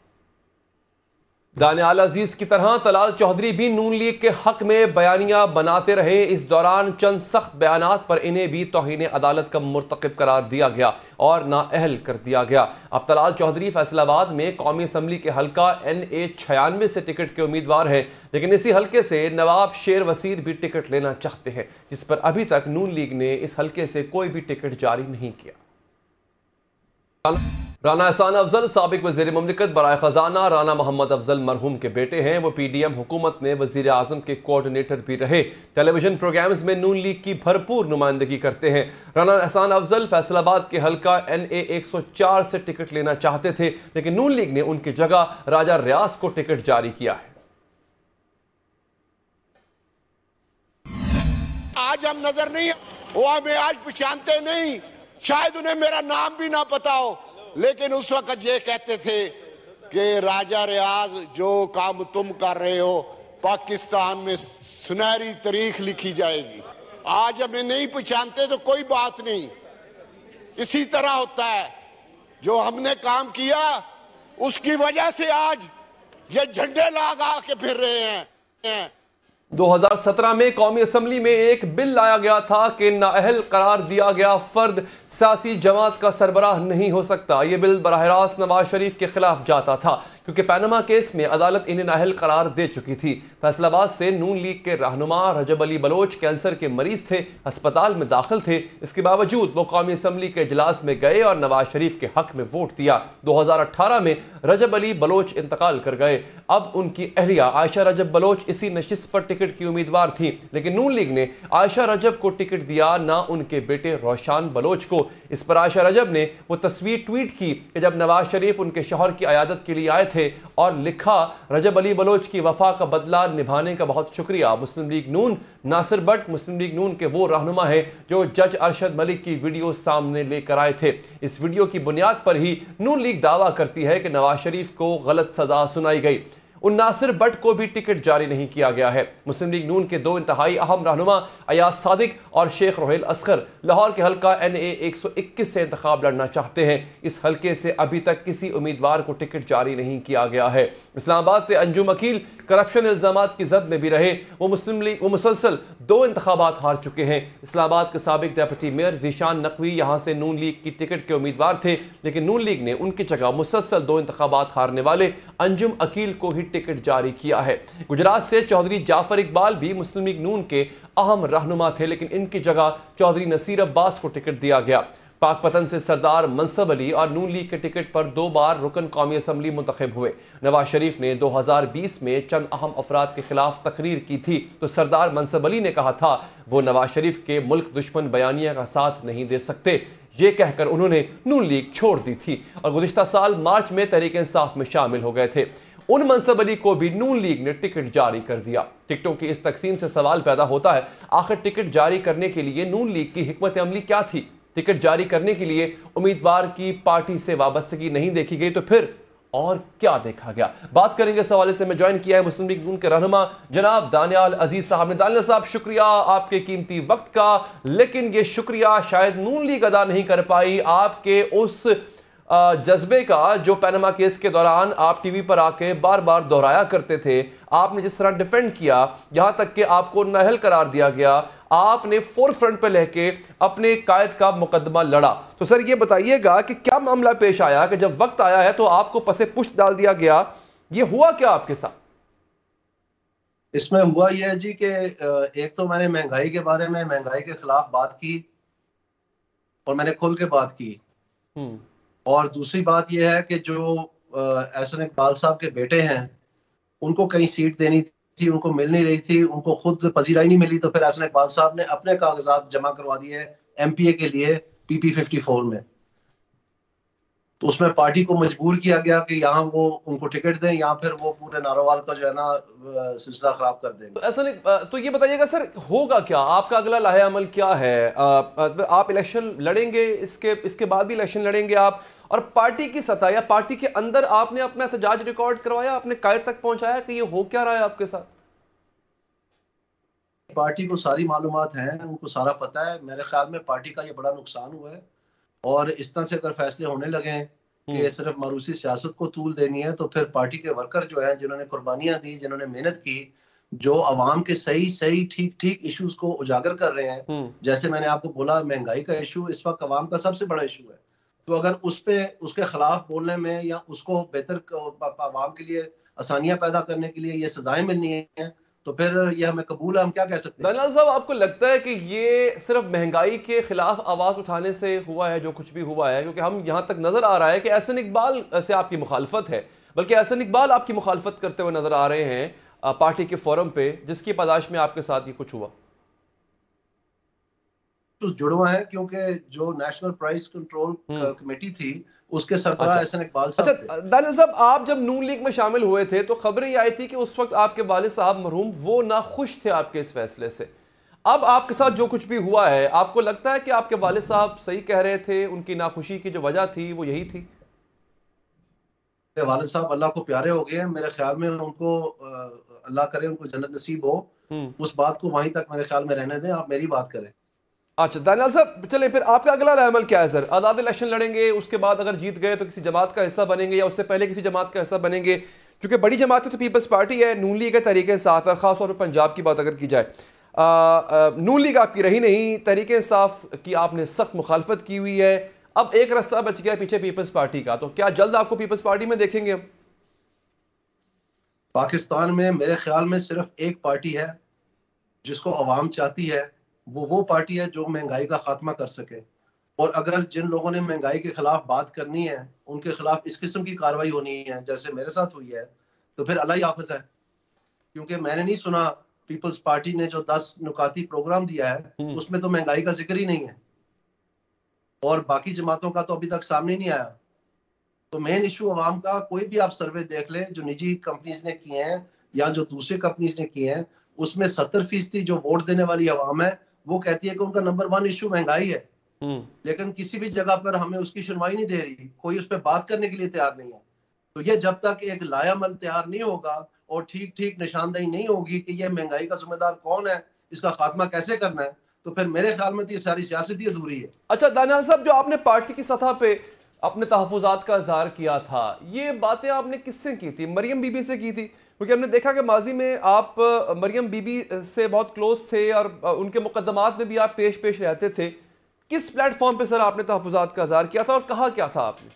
दानियाल अजीज की तरह तलाल चौधरी भी नून लीग के हक में बयानिया बनाते रहे। इस दौरान चंद सख्त बयानात पर इन्हें भी तौहीन अदालत का मुर्तकिब करार दिया गया और नाअहल कर दिया गया। अब तलाल चौधरी फैसलाबाद में कौमी असम्बली के हल्का एन ए छियानवे से टिकट के उम्मीदवार हैं, लेकिन इसी हल्के से नवाब शेर वसीर भी टिकट लेना चाहते हैं, जिस पर अभी तक नून लीग ने इस हल्के से कोई भी टिकट जारी नहीं किया। राना एहसान अफजल साबिक वज़ीर मुमलिकत बराए खजाना राना मोहम्मद अफजल मरहूम के बेटे हैं। वो पी डी एम हुकूमत में वज़ीर आज़म के कोऑर्डिनेटर भी रहे। टेलीविजन प्रोग्राम्स में नून लीग की भरपूर नुमाइंदगी करते हैं। राना एहसान अफजल फैसलाबाद के हल्का एन ए एक सौ चार से टिकट लेना चाहते थे, लेकिन नून लीग ने उनकी जगह राजा रियाज को टिकट जारी किया है। आज हम नजर नहीं, वो हमें आज पहचानते नहीं, शायद उन्हें मेरा नाम भी ना पता हो, लेकिन उस वक्त ये कहते थे कि राजा रियाज जो काम तुम कर रहे हो पाकिस्तान में सुनहरी तारीख लिखी जाएगी। आज हमें नहीं पहचानते तो कोई बात नहीं, इसी तरह होता है। जो हमने काम किया उसकी वजह से आज ये झंडे लगा के फिर रहे हैं। दो हज़ार सत्रह में कौमी असम्बली में एक बिल लाया गया था कि नाअहल करार दिया गया फर्द सियासी जमात का सरबराह नहीं हो सकता। यह बिल बराह रास्त नवाज शरीफ के खिलाफ जाता था क्योंकि पैनमा केस में अदालत इन्हें नाअहल करार दे चुकी थी। फैसलाबाद से नून लीग के रहनुमा रजब अली बलोच कैंसर के मरीज थे, अस्पताल में दाखिल थे। इसके बावजूद वो कौमी असम्बली के इजलास में गए और नवाज शरीफ के हक में वोट दिया। दो हज़ार अठारह में रजब अली बलोच इंतकाल कर गए। अब उनकी अहलिया आयशा रजब बलोच इसी नशिस्त पर टिकट की उम्मीदवार थी, लेकिन नून लीग ने आयशा रजब को टिकट दिया, ना उनके बेटे रोशान बलोच को। इस पर आयशा रजब ने वो तस्वीर ट्वीट की कि जब नवाज शरीफ उनके शौहर की अयादत के लिए आए थे और लिखा, रजब अली बलोच की वफा का बदला निभाने का बहुत शुक्रिया। मुस्लिम लीग नून नासिर भट्ट मुस्लिम लीग नून के वो रहनुमा है जो जज अरशद मलिक की वीडियो सामने लेकर आए थे। इस वीडियो की बुनियाद पर ही नून लीग दावा करती है कि नवाज शरीफ को गलत सजा सुनाई गई। उन नासिर भट्ट को भी टिकट जारी नहीं किया गया है। मुस्लिम लीग नून के दो इंतहाई अहम रहनुमा अयाज सादिक और शेख रोहेल असगर लाहौर के हल्का एन ए एक सौ इक्कीस से इंतखाब लड़ना चाहते हैं। इस हल्के से अभी तक किसी उम्मीदवार को टिकट जारी नहीं किया गया है। इस्लामाबाद से अंजुम अकील करप्शन इल्जामात की जद में भी रहे। वो मुस्लिम लीग वो मुसलसल दो इंतखाबात हार चुके हैं। इस्लामाबाद के साबिक डेप्यूटी मेयर जीशान नकवी यहाँ से नून लीग की टिकट के उम्मीदवार थे, लेकिन नून लीग ने उनकी जगह मुसलसल दो इंतखाबात हारने वाले अंजुम अकील को ही टिकट जारी किया है। गुजरात से चौधरी जाफर इकबाल भी मुस्लिम लीग नून के अहम रहनुमा थे, लेकिन इनकी जगह चौधरी नसीर अब्बास को टिकट दिया गया। पाकपतन से सरदार मनसब अली और नून लीग के टिकट पर दो बार रुकन कौमी असम्बली मुंतखब हुए। नवाज शरीफ ने दो हज़ार बीस में चंद अहम अफराद के खिलाफ तकरीर की थी तो सरदार मनसब अली ने कहा था वो नवाज शरीफ के मुल्क दुश्मन बयानिया का साथ नहीं दे सकते। ये कहकर उन्होंने नून लीग छोड़ दी थी और गुज़िश्ता साल मार्च में तहरीक इंसाफ में शामिल हो गए थे। उन मनसब अली को भी नून लीग ने टिकट जारी कर दिया। टिकटों की इस तकसीम से सवाल पैदा होता है, आखिर टिकट जारी करने के लिए नून लीग की हिकमत अमली क्या थी? टिकट जारी करने के लिए उम्मीदवार की पार्टी से वाबस्तगी नहीं देखी गई तो फिर और क्या देखा गया? बात करेंगे इस हवाले से। मैं ज्वाइन किया है मुस्लिम लीग नून के रहनुमा जनाब दानियाल अजीज साहब ने। दानियाल साहब, शुक्रिया आपके कीमती वक्त का, लेकिन ये शुक्रिया शायद नून लीग अदा नहीं कर पाई आपके उस जज्बे का जो पैनमा केस के दौरान आप टीवी पर आके बार बार दोहराया करते थे। आपने जिस तरह डिफेंड किया, यहां तक कि आपको नाअहल करार दिया गया, आपने फोर फ्रंट पर लेके अपने कायद का मुकदमा लड़ा। तो सर ये बताइएगा कि क्या मामला पेश आया कि जब वक्त आया है तो आपको पसे पुष्ट डाल दिया गया? ये हुआ क्या आपके साथ? इसमें हुआ यह है जी कि एक तो मैंने महंगाई के बारे में महंगाई के खिलाफ बात की और मैंने खुल के बात की, और दूसरी बात यह है कि जो एहसन इकबाल साहब के बेटे हैं उनको कहीं सीट देनी थी, उनको मिल नहीं रही थी, उनको खुद पजीराई नहीं मिली, तो फिर एहसन इकबाल साहब ने अपने कागजात जमा करवा दिए एमपीए के लिए पीपी फिफ्टी फोर में। तो उसमें पार्टी को मजबूर किया गया कि यहाँ वो उनको टिकट दें या फिर वो पूरे नारोवाल का जो है ना सिलसिला खराब कर देंगे। तो ऐसा तो ये बताइएगा सर, होगा क्या? आपका अगला लाहे अमल क्या है? आप इलेक्शन लड़ेंगे, इसके इसके बाद भी इलेक्शन लड़ेंगे आप, और पार्टी की सतह या पार्टी के अंदर आपने अपना एहतजाज रिकॉर्ड करवाया, आपने कायद तक पहुंचाया कि ये हो क्या रहा है आपके साथ? पार्टी को सारी मालूमात हैं, उनको सारा पता है। मेरे ख्याल में पार्टी का ये बड़ा नुकसान हुआ है, और इस तरह से अगर फैसले होने लगे कि सिर्फ मारूसी सियासत को तूल देनी है, तो फिर पार्टी के वर्कर जो हैं, जिन्होंने कुर्बानियां दी, जिन्होंने मेहनत की, जो अवाम के सही सही ठीक ठीक इश्यूज को उजागर कर रहे हैं, जैसे मैंने आपको बोला महंगाई का इशू इस वक्त अवाम का सबसे बड़ा इशू है, तो अगर उस पे उसके खिलाफ बोलने में या उसको बेहतर अवाम के लिए आसानियां पैदा करने के लिए ये सजाएं मिलनी है, तो फिर ये हमें कबूल है, हम क्या कह सकते हैं? दानियाल साहब, आपको लगता है कि ये सिर्फ महंगाई के खिलाफ आवाज उठाने से हुआ है जो कुछ भी हुआ है? क्योंकि हम यहां तक नजर आ रहा है कि एहसन इकबाल से आपकी मुखालफत है, बल्कि एहसन इकबाल आपकी मुखालफत करते हुए नजर आ रहे हैं पार्टी के फोरम पे, जिसकी पादाश में आपके साथ ये कुछ हुआ। तो जुड़वा है, क्योंकि जो नेशनल प्राइस कंट्रोल कमेटी थी उसके सरबराह एहसन इकबाल साहब थे। अच्छा दानियाल साहब, आप जब नून लीग में शामिल हुए थे तो खबरें ये आई थी कि उस वक्त आपके वालिद साहब मरहूम वो नाखुश थे आपके इस फैसले से। अब आपके साथ जो कुछ भी हुआ है, आपको लगता है कि आपके वालिद साहब सही कह रहे थे, उनकी नाखुशी की जो वजह थी वो यही थी? वालिद साहब अल्लाह को प्यारे हो गए हैं, मेरे ख्याल में उनको अल्लाह करे उनको जन्नत नसीब हो। उस बात को वहीं तक मेरे ख्याल में रहने दें, आप मेरी बात करें। अच्छा दानियाल साहब, चले फिर आपका अगला अमल क्या है सर? आज़ाद इलेक्शन लड़ेंगे, उसके बाद अगर जीत गए तो किसी जमात का हिस्सा बनेंगे या उससे पहले किसी जमात का हिस्सा बनेंगे? क्योंकि बड़ी जमात तो पीपल्स पार्टी है, नून लीग है, तहरीक इंसाफ है, खासतौर पर पंजाब की बात अगर की जाए, आ, आ, नून लीग आपकी रही नहीं, तहरीक इंसाफ की आपने सख्त मुखालफत की हुई है, अब एक रास्ता बच गया पीछे पीपल्स पार्टी का, तो क्या जल्द आपको पीपल्स पार्टी में देखेंगे हम? पाकिस्तान में मेरे ख्याल में सिर्फ एक पार्टी है जिसको अवाम चाहती है, वो वो पार्टी है जो महंगाई का खात्मा कर सके। और अगर जिन लोगों ने महंगाई के खिलाफ बात करनी है, उनके खिलाफ इस किस्म की कार्रवाई होनी है जैसे मेरे साथ हुई है, तो फिर अल्लाह ही हाफ़िज़ है। क्योंकि मैंने नहीं सुना पीपल्स पार्टी ने जो दस नुकाती प्रोग्राम दिया है उसमें तो महंगाई का जिक्र ही नहीं है, और बाकी जमातों का तो अभी तक सामने नहीं आया। तो मेन इशू अवाम का, कोई भी आप सर्वे देख लें जो निजी कंपनीज ने किए हैं या जो दूसरे कंपनीज ने किए हैं, उसमें सत्तर फीसदी जो वोट देने वाली अवाम है वो कहती है कि उनका नंबर वन इशू महंगाई है, लेकिन किसी भी जगह पर हमें उसकी सुनवाई नहीं दे रही, कोई उस पर बात करने के लिए तैयार नहीं है। तो ये जब तक एक लायामल तैयार नहीं होगा और ठीक ठीक निशानदेही नहीं होगी कि ये महंगाई का जिम्मेदार कौन है, इसका खात्मा कैसे करना है, तो फिर मेरे ख्याल में तो ये सारी सियासत ही अधूरी है। अच्छा दानियाल साहब, जो आपने पार्टी की सतह पे अपने तहफ़्फ़ुज़ात का इज़हार किया था, ये बातें आपने किससे की थी? मरियम बीबी से की थी? क्योंकि हमने देखा कि माजी में आप मरियम बीबी से बहुत क्लोज थे और उनके मुकदमात में भी आप पेश पेश रहते थे। किस प्लेटफॉर्म पे सर आपने तहफ़्फ़ुज़ात का इज़हार किया था और कहा क्या था आपने?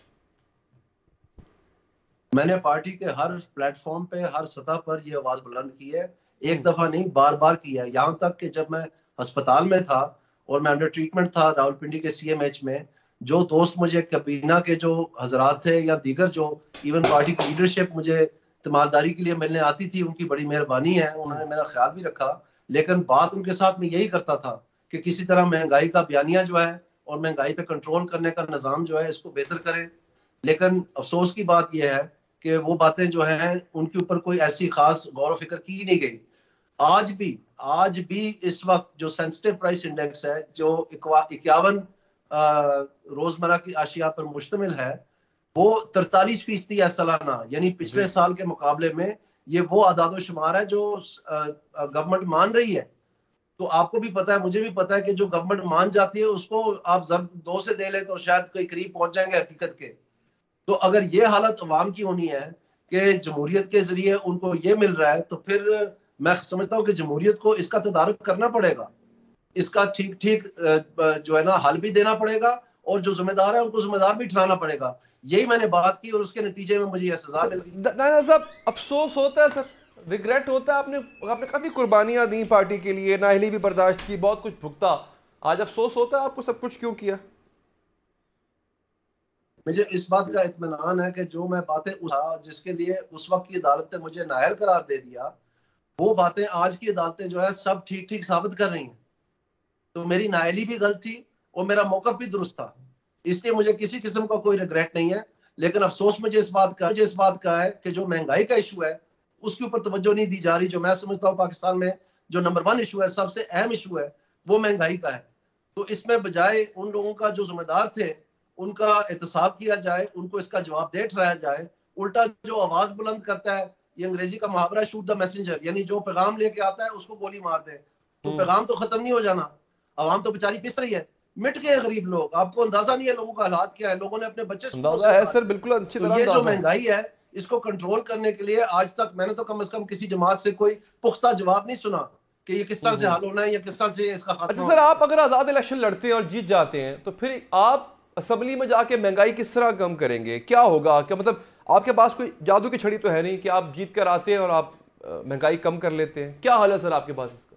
मैंने पार्टी के हर प्लेटफॉर्म पे, हर सतह पर ये आवाज बुलंद की है, एक दफा नहीं बार बार किया है। यहाँ तक कि जब मैं अस्पताल में था और मैं अंडर ट्रीटमेंट था रावलपिंडी के सी एम एच में, जो दोस्त मुझे कबीना के जो हजरात थे या दीगर जो इवन पार्टी की लीडरशिप मुझे तीमारदारी के लिए मिलने आती थी, उनकी बड़ी मेहरबानी है, उन्होंने मेरा ख्याल भी रखा। लेकिन बात उनके साथ में यही करता था कि किसी तरह महंगाई का बयानिया जो है और महंगाई पे कंट्रोल करने का निज़ाम जो है इसको बेहतर करें। लेकिन अफसोस की बात यह है कि वो बातें जो हैं उनके ऊपर कोई ऐसी खास गौर फिक्र की नहीं गई। आज भी आज भी इस वक्त जो सेंसिटिव प्राइस इंडेक्स है, जो इक्यावन रोजमर्रा की अशिया पर मुश्तमिल है, वो तरतालीस फीसदी है सालाना, यानी पिछले साल के मुकाबले में ये वो आदाद शुमार है जो गवर्नमेंट मान रही है। तो आपको भी पता है, मुझे भी पता है कि जो गवर्नमेंट मान जाती है उसको आप जब दो से दे ले तो शायद कोई करीब पहुंच जाएंगे हकीकत के। तो अगर ये हालत अवाम की होनी है कि जमहूरियत के जरिए उनको ये मिल रहा है, तो फिर मैं समझता हूँ कि जमहूरियत को इसका तदारुक करना पड़ेगा, इसका ठीक ठीक जो है ना हल भी देना पड़ेगा, और जो जिम्मेदार है उनको जिम्मेदार भी ठहराना पड़ेगा। यही मैंने बात की और उसके नतीजे में मुझे यह सजा मिल गई। दानियाल साहब, अफसोस होता है सर, रिग्रेट होता है? आपने आपने काफी कुर्बानियां दी पार्टी के लिए, नाअहली भी बर्दाश्त की, बहुत कुछ भुगता, आज अफसोस होता है आपको सब कुछ क्यों किया? मुझे इस बात का इत्मीनान है कि जो मैं बातें उठा, जिसके लिए उस वक्त की अदालत ने मुझे नाअहल करार दे दिया, वो बातें आज की अदालतें जो है सब ठीक ठीक साबित कर रही हैं। तो मेरी नाअहली भी गलत थी और मेरा मौक़िफ़ भी दुरुस्त था, इसलिए मुझे किसी किस्म का कोई रिग्रेट नहीं है। लेकिन अफसोस मुझे इस बात का मुझे इस बात का है कि जो महंगाई का इशू है उसके ऊपर तवज्जो नहीं दी जा रही। जो मैं समझता हूँ पाकिस्तान में जो नंबर वन इशू है, सबसे अहम इशू है, वो महंगाई का है। तो इसमें बजाय उन लोगों का जो जिम्मेदार थे उनका एहतसाब किया जाए, उनको इसका जवाब दे ठहराया जाए, उल्टा जो आवाज बुलंद करता है, ये अंग्रेजी का मुहावरा शूट द मैसेंजर, यानी जो पैगाम लेके आता है उसको गोली मार दे। तो पैगाम तो खत्म नहीं हो जाना, आवाम तो बेचारी पिस रही है, मिट गए गरीब लोग। आपको अंदाजा नहीं है लोगों का हालात क्या है, लोगों ने अपने बच्चे अंदाजा है सर, बिल्कुल अच्छी तरह। तो ये जो महंगाई है इसको कंट्रोल करने के लिए आज तक मैंने तो कम से कम किसी जमात से कोई पुख्ता जवाब नहीं सुना कि ये किस तरह से हल होना है या किस तरह से इसका खात्मा। अच्छा सर, आप अगर आजाद इलेक्शन लड़ते हैं और जीत जाते हैं तो फिर आप असेंबली में जाके महंगाई किस तरह कम करेंगे? क्या होगा? क्या मतलब आपके पास कोई जादू की छड़ी तो है नहीं कि आप जीत कर आते हैं और आप महंगाई कम कर लेते हैं? क्या हाल है सर आपके पास इसका?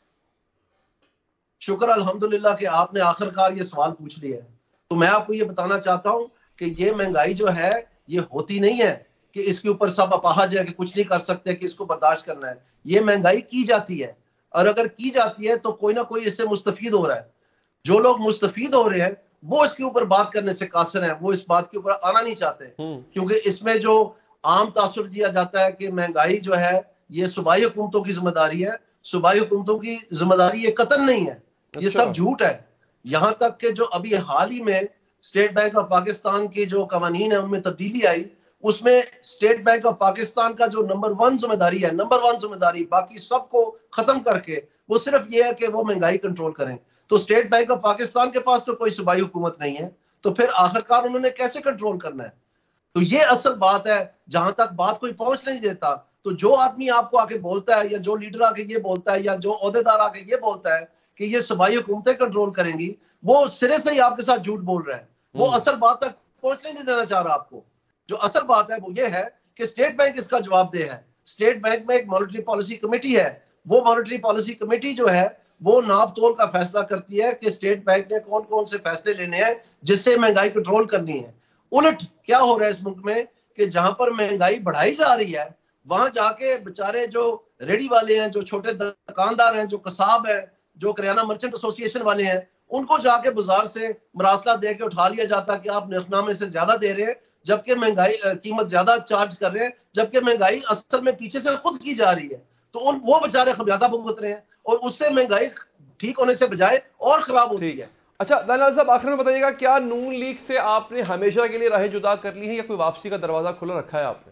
शुक्र अल्हम्दुलिल्लाह कि आपने आखिरकार ये सवाल पूछ लिया है। तो मैं आपको ये बताना चाहता हूँ कि ये महंगाई जो है ये होती नहीं है कि इसके ऊपर सब अपाहज है कि कुछ नहीं कर सकते, कि इसको बर्दाश्त करना है। ये महंगाई की जाती है, और अगर की जाती है तो कोई ना कोई इससे मुस्तफीद हो रहा है। जो लोग मुस्तफीद हो रहे हैं वो इसके ऊपर बात करने से कासिर हैं, वो इस बात के ऊपर आना नहीं चाहते, क्योंकि इसमें जो आम तासुर दिया जाता है कि महंगाई जो है ये सूबाई हुकूमतों की जिम्मेदारी है। सूबाई हुकूमतों की जिम्मेदारी ये कतन नहीं है, ये सब झूठ है। यहाँ तक कि जो अभी हाल ही में स्टेट बैंक ऑफ पाकिस्तान के जो कवानीन है उनमें तब्दीली आई, उसमें स्टेट बैंक ऑफ पाकिस्तान का जो नंबर वन जिम्मेदारी है, नंबर वन जिम्मेदारी बाकी सबको खत्म करके वो सिर्फ ये है कि वो महंगाई कंट्रोल करें। तो स्टेट बैंक ऑफ पाकिस्तान के पास तो कोई सूबाई हुकूमत नहीं है, तो फिर आखिरकार उन्होंने कैसे कंट्रोल करना है? तो ये असल बात है। जहां तक बात कोई पहुंच नहीं देता, तो जो आदमी आपको आके बोलता है, या जो लीडर आके ये बोलता है, या जो ओहदेदार आके ये बोलता है कि ये सूबाई हुकूमतें कंट्रोल करेंगी, वो सिरे से ही आपके साथ झूठ बोल रहा है। वो असल बात तक पहुंचने नहीं देना चाह रहा आपको। जो असल बात है वो ये है कि स्टेट बैंक इसका जवाबदेह है। स्टेट बैंक में एक मॉनेटरी पॉलिसी कमेटी है। वो मॉनेटरी पॉलिसी कमेटी जो है वो नाप तोल का फैसला करती है कि स्टेट बैंक ने कौन कौन से फैसले लेने हैं जिससे महंगाई कंट्रोल करनी है। उलट क्या हो रहा है इस मुल्क में कि जहां पर महंगाई बढ़ाई जा रही है, वहां जाके बेचारे जो रेडी वाले हैं, जो छोटे दुकानदार हैं, जो कसाब हैं, जो करियाना मर्चेंट एसोसिएशन वाले हैं, उनको जाके बाजार से मरासला दे के उठा लिया जाता कि आप निर्खनामे से ज्यादा दे रहे हैं, जबकि महंगाई कीमत ज्यादा चार्ज कर रहे हैं, जबकि महंगाई असल में पीछे से खुद की जा रही है। तो उन वो बेचारे खमियाजा भुगत रहे हैं और उससे महंगाई ठीक होने से बजाय और खराब होती है। अच्छा दानियाल साहब, आखिर में बताइएगा, क्या नून लीग से आपने हमेशा के लिए राहें जुदा कर ली है या कोई वापसी का दरवाजा खुला रखा है आपने?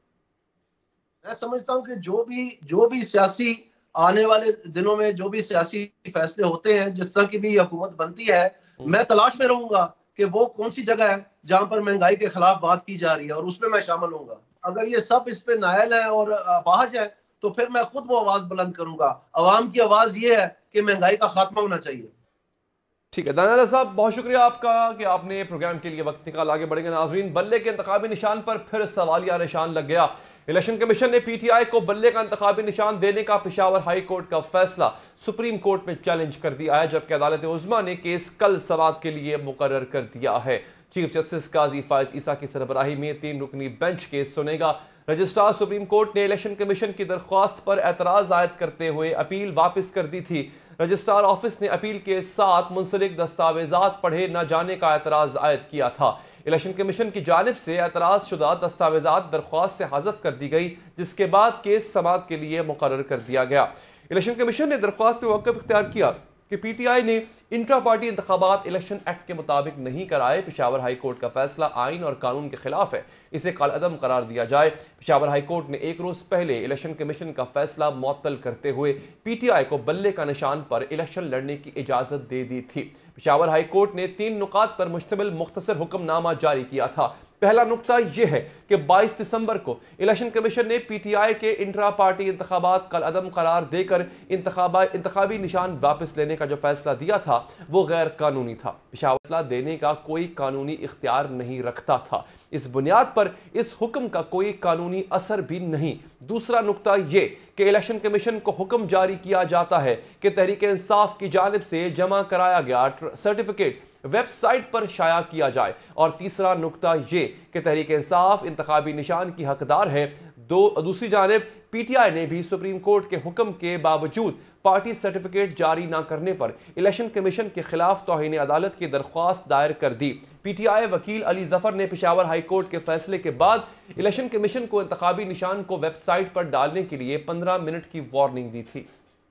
मैं समझता हूं कि जो भी जो भी सियासी आने वाले दिनों में जो भी सियासी फैसले होते हैं, जिस तरह की भी हुकूमत बनती है, मैं तलाश में रहूंगा कि वो कौन सी जगह है जहां पर महंगाई के खिलाफ बात की जा रही है और उसमें मैं शामिल होऊंगा। अगर ये सब इस पे नायल है और अपाहज है तो फिर मैं खुद वो आवाज बुलंद करूंगा। अवाम की आवाज ये है कि महंगाई का खात्मा होना चाहिए। ठीक है दानियाल साहब, बहुत शुक्रिया आपका कि आपने प्रोग्राम के लिए वक्त निकाला। आगे बढ़ेंगे नाजरीन। बल्ले के इंतखाबी निशान पर फिर सवालिया निशान लग गया। इलेक्शन कमीशन ने पीटीआई को बल्ले का इंतखाबी निशान देने का पेशावर हाई कोर्ट का फैसला सुप्रीम कोर्ट में चैलेंज कर दिया है, जबकि अदालत उज़्मा ने केस कल समाअत के लिए मुकर्रर कर दिया है। चीफ जस्टिस काजी फाइज ईसा की सरबराही में तीन रुकनी बेंच केस सुनेगा। रजिस्ट्रार सुप्रीम कोर्ट ने इलेक्शन कमीशन की दरख्वास्त पर एतराज आयद करते हुए अपील वापस कर दी थी। रजिस्ट्रार ऑफिस ने अपील के साथ मुंसलिक दस्तावेजात पढ़े न जाने का एतराज आयद किया था। इलेक्शन कमीशन की जानिब से एतराज शुदा दस्तावेजात दरख्वास्त से हज़फ कर दी गई, जिसके बाद केस समाअत के लिए मुकर्रर कर दिया गया। इलेक्शन कमीशन ने दरख्वास्त पर वक़्फ़ इख्तियार किया कि पीटीआई ने इंट्रा पार्टी इंतखाबात इलेक्शन एक्ट के मुताबिक नहीं कराए। पेशावर हाई कोर्ट का फैसला आइन और कानून के खिलाफ है, इसे कालअदम करार दिया जाए। पेशावर हाई कोर्ट ने एक रोज पहले इलेक्शन कमीशन का फैसला मुअत्तल करते हुए पीटीआई को बल्ले का निशान पर इलेक्शन लड़ने की इजाजत दे दी थी। पेशावर हाई कोर्ट ने तीन नुकात पर मुश्तमिल मुख्तसर हुक्मनामा जारी किया था। पहला नुकता यह है कि बाईस दिसंबर को इलेक्शन कमीशन ने पीटीआई के इंट्रा पार्टी इंतखाबात कल अदम करार देकर इंतखाबा इंतखाबी निशान वापस लेने का जो फैसला दिया था वो गैर कानूनी था। फैसला देने का कोई कानूनी इख्तियार नहीं रखता था। इस बुनियाद पर इस हुक्म का कोई कानूनी असर भी नहीं। दूसरा नुकता यह कि इलेक्शन कमीशन को हुक्म जारी किया जाता है कि तहरीक इंसाफ की जानिब से जमा कराया गया सर्टिफिकेट वेबसाइट पर शाया किया जाए। और तीसरा नुकता ये कि तहरीक इंसाफ इंतखाबी निशान की हकदार है। दो दूसरी जानिब पीटीआई ने भी सुप्रीम कोर्ट के हुक्म के बावजूद पार्टी सर्टिफिकेट जारी न करने पर इलेक्शन कमीशन के खिलाफ तौहीन अदालत की दरख्वास्त दायर कर दी। पीटीआई वकील अली जफर ने पेशावर हाई कोर्ट के फैसले के बाद इलेक्शन कमीशन को इंतखाबी निशान को वेबसाइट पर डालने के लिए पंद्रह मिनट की वार्निंग दी थी।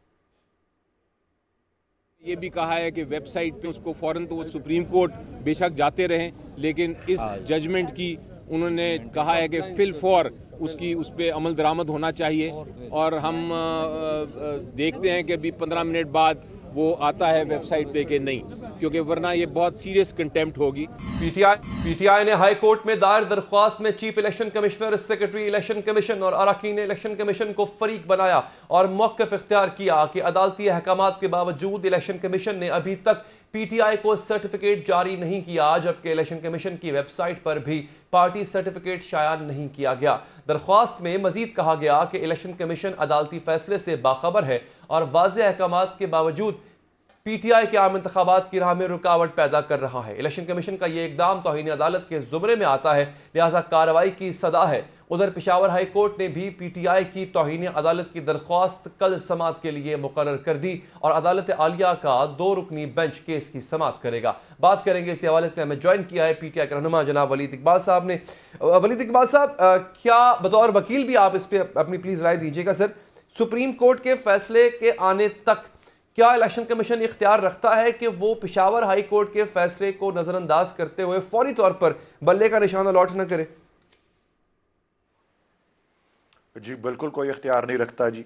ये भी कहा है कि वेबसाइट पे उसको फौरन तो वो सुप्रीम कोर्ट बेशक जाते रहें, लेकिन इस जजमेंट की उन्होंने कहा है कि फिल फॉर उसकी उस पर अमल दरामद होना चाहिए। और हम देखते हैं कि अभी पंद्रह मिनट बाद वो आता है वेबसाइट पे कि नहीं, क्योंकि वरना ये बहुत सीरियस कंटेम्प्ट होगी। पीटीआई पीटीआई ने हाई कोर्ट में दायर दरख्वास्त में chief election commissioner, secretary election commission और अरकान इलेक्शन कमीशन को फरीक बनाया और मौक़िफ़ इख्तियार किया कि अदालती अहकामात के बावजूद इलेक्शन कमीशन ने अभी तक पीटीआई को सर्टिफिकेट जारी नहीं किया, जबकि इलेक्शन कमीशन की वेबसाइट पर भी पार्टी सर्टिफिकेट शाया नहीं किया गया। दरख्वास्त में मजीद कहा गया कि इलेक्शन कमीशन अदालती फैसले से बाखबर है और वाज़ेह अहकामात के बावजूद पीटीआई के आम इंतखाबात की राह में रुकावट पैदा कर रहा है। इलेक्शन कमीशन का यह इकदाम तौहीन अदालत के जुमरे में आता है, लिहाजा कार्रवाई की सदा है। उधर पेशावर हाई कोर्ट ने भी पीटीआई की तौहीन अदालत की दरख्वास्त कल समाअत के लिए मुकर्रर कर दी और अदालत आलिया का दो रुकनी बेंच केस की समाअत करेगा। बात करेंगे इस हवाले से, हमें ज्वाइन किया है पीटीआई के रहनुमा जनाब वलीद इकबाल साहब ने। वलीद इकबाल साहब, क्या बतौर वकील भी आप इस पर अपनी प्लीज राय दीजिएगा। सर, सुप्रीम कोर्ट के फैसले के आने तक क्या इलेक्शन कमीशन इख्तियार रखता है कि वो पेशावर हाई कोर्ट के फैसले को नजरअंदाज करते हुए फौरी तौर पर बल्ले का निशान अलॉट न करे? जी बिल्कुल कोई इख्तियार नहीं रखता जी।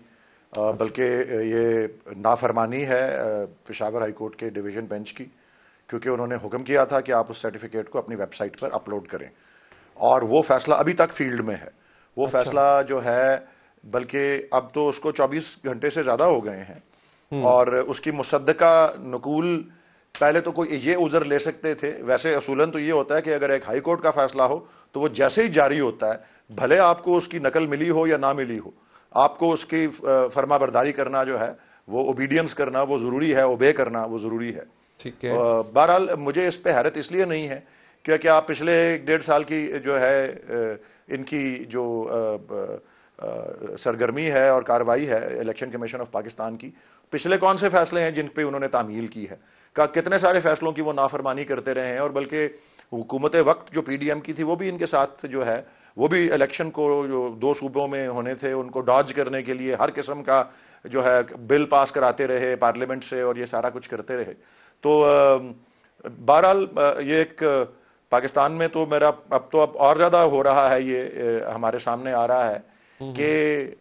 बल्कि ये नाफरमानी है पेशावर हाई कोर्ट के डिवीज़न बेंच की, क्योंकि उन्होंने हुक्म किया था कि आप उस सर्टिफिकेट को अपनी वेबसाइट पर अपलोड करें, और वो फैसला अभी तक फील्ड में है। वो अच्छा। फैसला जो है, बल्कि अब तो उसको चौबीस घंटे से ज़्यादा हो गए हैं, और उसकी मुसद्दका नकूल पहले तो कोई ये उज़र ले सकते थे। वैसे असूलन तो ये होता है कि अगर एक हाई कोर्ट का फैसला हो तो वो जैसे ही जारी होता है, भले आपको उसकी नकल मिली हो या ना मिली हो, आपको उसकी फर्माबरदारी करना जो है, वो ओबीडियंस करना वो ज़रूरी है, ओबे करना वो ज़रूरी है। ठीक है। बहरहाल मुझे इस पे हैरत इसलिए नहीं है क्योंकि आप पिछले एक डेढ़ साल की जो है इनकी जो सरगर्मी है और कार्रवाई है इलेक्शन कमीशन ऑफ पाकिस्तान की, पिछले कौन से फैसले हैं जिन पे उन्होंने तामील की है, का कितने सारे फैसलों की वो नाफरमानी करते रहे हैं। और बल्कि हुकूमत वक्त जो पीडीएम की थी वो भी इनके साथ जो है, वो भी इलेक्शन को जो दो सूबों में होने थे उनको डॉज करने के लिए हर किस्म का जो है बिल पास कराते रहे पार्लियामेंट से, और ये सारा कुछ करते रहे। तो बहरहाल ये एक पाकिस्तान में तो मेरा अब तो अब और ज्यादा हो रहा है, ये हमारे सामने आ रहा है कि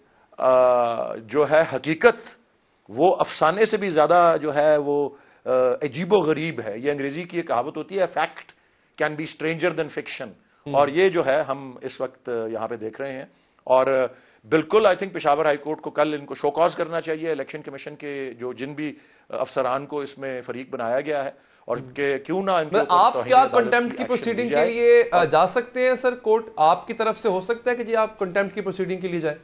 जो है हकीकत वो अफसाने से भी ज्यादा जो है वो अजीबो गरीब है। ये अंग्रेजी की एक कहावत होती है, fact can be stranger than fiction, और ये जो है हम इस वक्त यहाँ पे देख रहे हैं। और बिल्कुल I think Peshawar high court को कल इनको शोकॉज करना चाहिए, इलेक्शन कमीशन के जो जिन भी अफसरान को इसमें फरीक बनाया गया है, और के क्यों ना आप क्या कंटेम्प्ट की प्रोसीडिंग के लिए जा सकते हैं सर? कोर्ट आपकी तरफ से हो सकता है कि जी आप कंटेम्प्ट की प्रोसीडिंग के लिए जाए?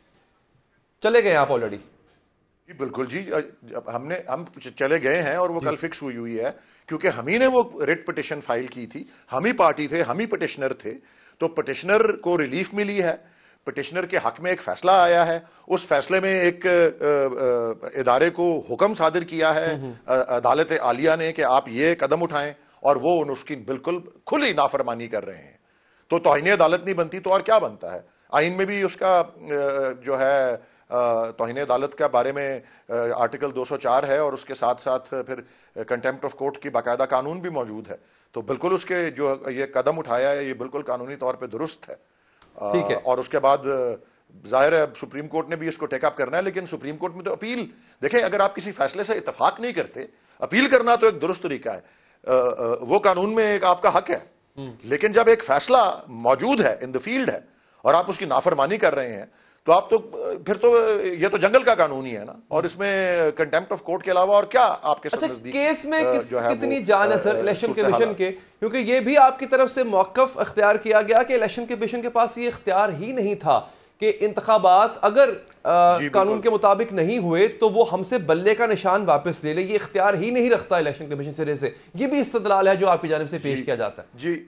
चले गए आप ऑलरेडी? जी बिल्कुल जी, हमने हम चले गए हैं और वो कल फिक्स हुई हुई है, क्योंकि हम ही ने वो रिट पिटिशन फाइल की थी, हम ही पार्टी थे, हम ही पिटिशनर थे। तो पिटिशनर को रिलीफ मिली है, पिटिशनर के हक में एक फैसला आया है, उस फैसले में एक इदारे को हुक्म सादिर किया है अदालत आलिया ने कि आप ये कदम उठाएं, और वो उसकी बिल्कुल खुली नाफरमानी कर रहे हैं। तो तौहीन अदालत नहीं बनती तो और क्या बनता है? आइन में भी उसका जो है तौहीन अदालत के बारे में आर्टिकल दो सौ चार है, और उसके साथ साथ फिर कंटेम्प्ट ऑफ कोर्ट की बाकायदा कानून भी मौजूद है। तो बिल्कुल उसके जो ये कदम उठाया है ये बिल्कुल कानूनी तौर पे दुरुस्त है। ठीक है। और उसके बाद जाहिर है सुप्रीम कोर्ट ने भी इसको टेकअप करना है, लेकिन सुप्रीम कोर्ट में तो अपील, देखें अगर आप किसी फैसले से इतफाक नहीं करते, अपील करना तो एक दुरुस्त तरीका है, वो कानून में एक आपका हक है, लेकिन जब एक फैसला मौजूद है, इन द फील्ड है, और आप उसकी नाफरमानी कर रहे हैं, तो आप तो फिर तो ये तो जंगल का कानून ही है ना, और इसमें कंटेम्प्ट ऑफ कोर्ट के अलावा और क्या आपके अच्छा, केस में किस, कितनी जान है सर इलेक्शन कमीशन के? क्योंकि ये भी आपकी तरफ से मौकफ अख्तियार किया गया कि इलेक्शन कमीशन के पास ये इख्तियार ही नहीं था कि इंतखाबात अगर कानून के मुताबिक नहीं हुए तो वो हमसे बल्ले का निशान वापस ले ले, ये इख्तियार ही नहीं रखता इलेक्शन कमीशन सिरे से। ये भी इस्तदलाल है जो आपकी जानिब से पेश किया जाता है। जी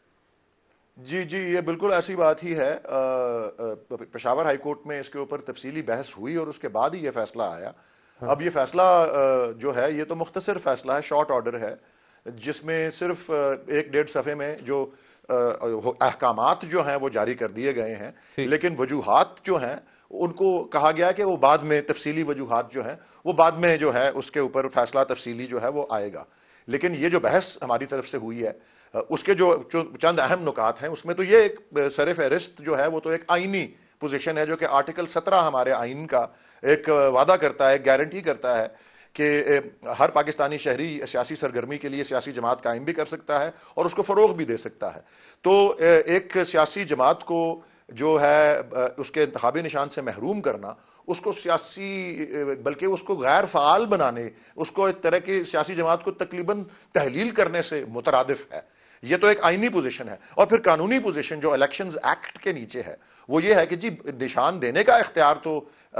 जी जी ये बिल्कुल ऐसी बात ही है। पेशावर हाई कोर्ट में इसके ऊपर तफसीली बहस हुई और उसके बाद ही ये फैसला आया। हाँ। अब ये फैसला जो है ये तो मुख्तसर फैसला है, शॉर्ट ऑर्डर है, जिसमें सिर्फ एक डेढ़ सफ़े में जो अहकामात जो हैं वो जारी कर दिए गए हैं, लेकिन वजूहात जो हैं उनको कहा गया कि वो बाद में तफसीली वजूहात जो हैं वो बाद में जो है उसके ऊपर फैसला तफसीली जो है वो आएगा। लेकिन ये जो बहस हमारी तरफ से हुई है उसके जो चंद अहम नुकात हैं उसमें तो ये एक सर फहरिस्त जो है वो तो एक आइनी पोजीशन है, जो कि आर्टिकल सत्रह हमारे आइन का एक वादा करता है, गारंटी करता है कि हर पाकिस्तानी शहरी सियासी सरगर्मी के लिए सियासी जमात कायम भी कर सकता है और उसको फ़रोग़ भी दे सकता है। तो एक सियासी जमात को जो है उसके इंतखाबी निशान से महरूम करना, उसको सियासी बल्कि उसको गैर फ़ाल बनाने, उसको एक तरह की सियासी जमात को तकरीबन तहलील करने से मुतरादिफ है। ये तो एक आइनी पोजीशन है। और फिर कानूनी पोजीशन जो इलेक्शंस एक्ट के नीचे है वो ये है कि जी निशान देने का इख्तियार तो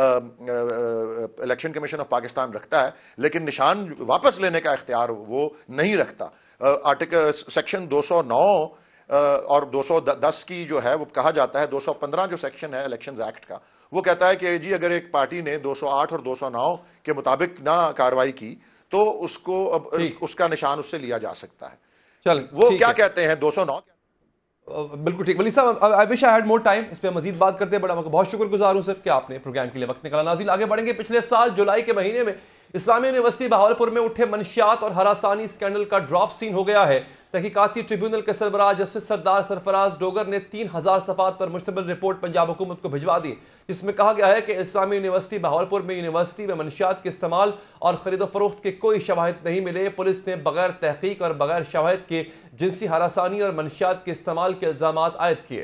इलेक्शन कमीशन ऑफ पाकिस्तान रखता है, लेकिन निशान वापस लेने का इख्तियार वो नहीं रखता। आर्टिकल सेक्शन दो सौ नौ और दो सौ दस की जो है वो कहा जाता है, दो सौ पंद्रह जो सेक्शन है इलेक्शंस एक्ट का वो कहता है कि जी अगर एक पार्टी ने दो सौ आठ और दो सौ नौ के मुताबिक ना कार्रवाई की तो उसको अब उसका निशान उससे लिया जा सकता है। चल वो क्या कहते हैं दो सौ नौ? बिल्कुल ठीक। वली साहब I wish I had more time, इस पे मजीद बात करते हैं, बड़ा बहुत शुक्रगुजार हूं सर कि आपने प्रोग्राम के लिए वक्त निकाला। नाज़रीन आगे बढ़ेंगे। पिछले साल जुलाई के महीने में इस्लामिया यूनिवर्सिटी बहावलपुर में उठे मंशियात और हरासानी स्कैंडल का ड्रॉप सीन हो गया है। तहकीकाती ट्रिब्यूनल के सरबराह जस्टिस सरदार सरफराज डोगर ने तीन हजार सफ़ात पर मुश्तमिल रिपोर्ट पंजाब हुकूमत को भिजवा दी, जिसमें कहा गया है कि इस्लामिया यूनिवर्सिटी बहावलपुर में यूनिवर्सिटी में मंशियात के इस्तेमाल और खरीदो फरोख्त के कोई शवाहिद नहीं मिले। पुलिस ने बगैर तहकीक और बगैर शवाहिद के जिनसी हरासानी और मंशियात के इस्तेमाल के इल्जामात आयद किए।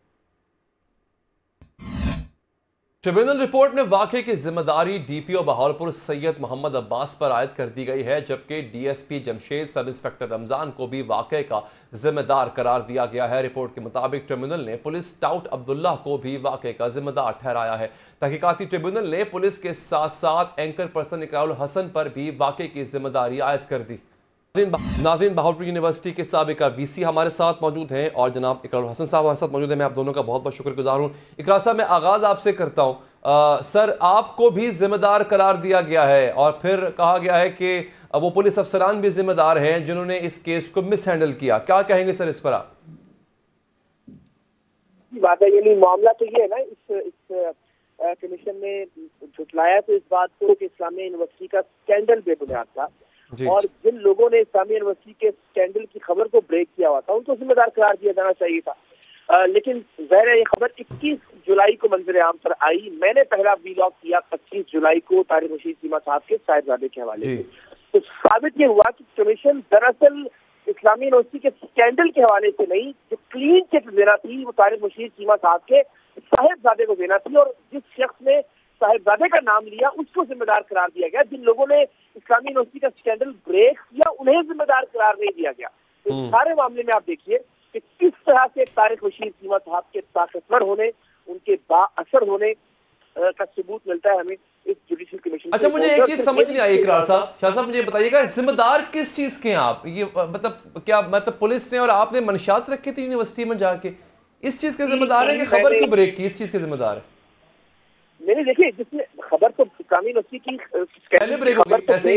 ट्रिब्यूनल रिपोर्ट में वाक़े की जिम्मेदारी डीपीओ बहावलपुर सैयद मोहम्मद अब्बास पर आयद कर दी गई है, जबकि DSP Jamshed sub inspector Ramzan को भी वाक़े का जिम्मेदार करार दिया गया है। रिपोर्ट के मुताबिक ट्रिब्यूनल ने पुलिस टाउट अब्दुल्ला को भी वाक़े का जिम्मेदार ठहराया है। तहकीकाती ट्रिब्यूनल ने पुलिस के साथ साथ एंकर पर्सन इकरारुल हसन पर भी वाक़े की जिम्मेदारी आयद कर दी। नाज़रीन, बहावलपुर यूनिवर्सिटी के साबिका वीसी हमारे साथ मौजूद हैं और जनाब इकरारुल हसन साहब हमारे साथ मौजूद हैं। मैं आप दोनों का बहुत बहुत शुक्रगुजार हूँ। इकरार साहब, मैं आगाज़ आपसे करता हूँ। सर, आपको भी जिम्मेदार करार दिया गया है और फिर कहा गया है कि वो पुलिस अफसरान भी जिम्मेदार हैं जिन्होंने इस केस को मिस हैंडल किया। क्या कहेंगे सर इस पर आप? बात है, यानी मामला तो ये है ना, इस इस कमीशन ने झुटलाया तो इस बात को कि इस्लामिया यूनिवर्सिटी का स्कैंडल बेबुनियाद था और जिन लोगों ने इस्लामिया यूनिवर्सिटी के स्कैंडल की खबर को ब्रेक किया हुआ था उनको जिम्मेदार करार दिया जाना चाहिए था। आ, लेकिन ज़ाहिर है ये खबर इक्कीस जुलाई को मंजर आम पर आई। मैंने पहला वीलॉग किया पच्चीस जुलाई को तारिक रशीद चीमा साहब के साहिबजादे के हवाले से। तो साबित ये हुआ कि कमीशन दरअसल इस्लामिया यूनिवर्सिटी के स्कैंडल के हवाले से नहीं, जो क्लीन चिट देना थी वो तारिक रशीद चीमा साहब के साहिबजादे को देना थी और जिस शख्स ने साहिबजादे का नाम लिया उसको जिम्मेदार करार दिया गया। जिन लोगों ने इस्लामिया यूनिवर्सिटी का स्कैंडल ब्रेक किया उन्हें जिम्मेदार करार नहीं दिया गया। तो इस सारे मामले में आप देखिए कि किस तरह से तारिक रशीद चीमा साहब के ताकतवर होने, उनके बाअसर होने का सबूत मिलता है हमें इस जुडिशियल कमीशन। अच्छा, मुझे एक चीज समझ नहीं आई इकरार साहब, शाह साहब मुझे बताइएगा, जिम्मेदार किस चीज के हैं आप? ये मतलब क्या मतलब पुलिस ने और आपने मंशियात रखी थी यूनिवर्सिटी में जाके, इस चीज के जिम्मेदार है कि खबर क्यों ब्रेक की, इस चीज के जिम्मेदार है? मैंने देखिए जिसने खबर तो इस्लामिया यूनिवर्सिटी की पहले ब्रेक हो गई, ऐसे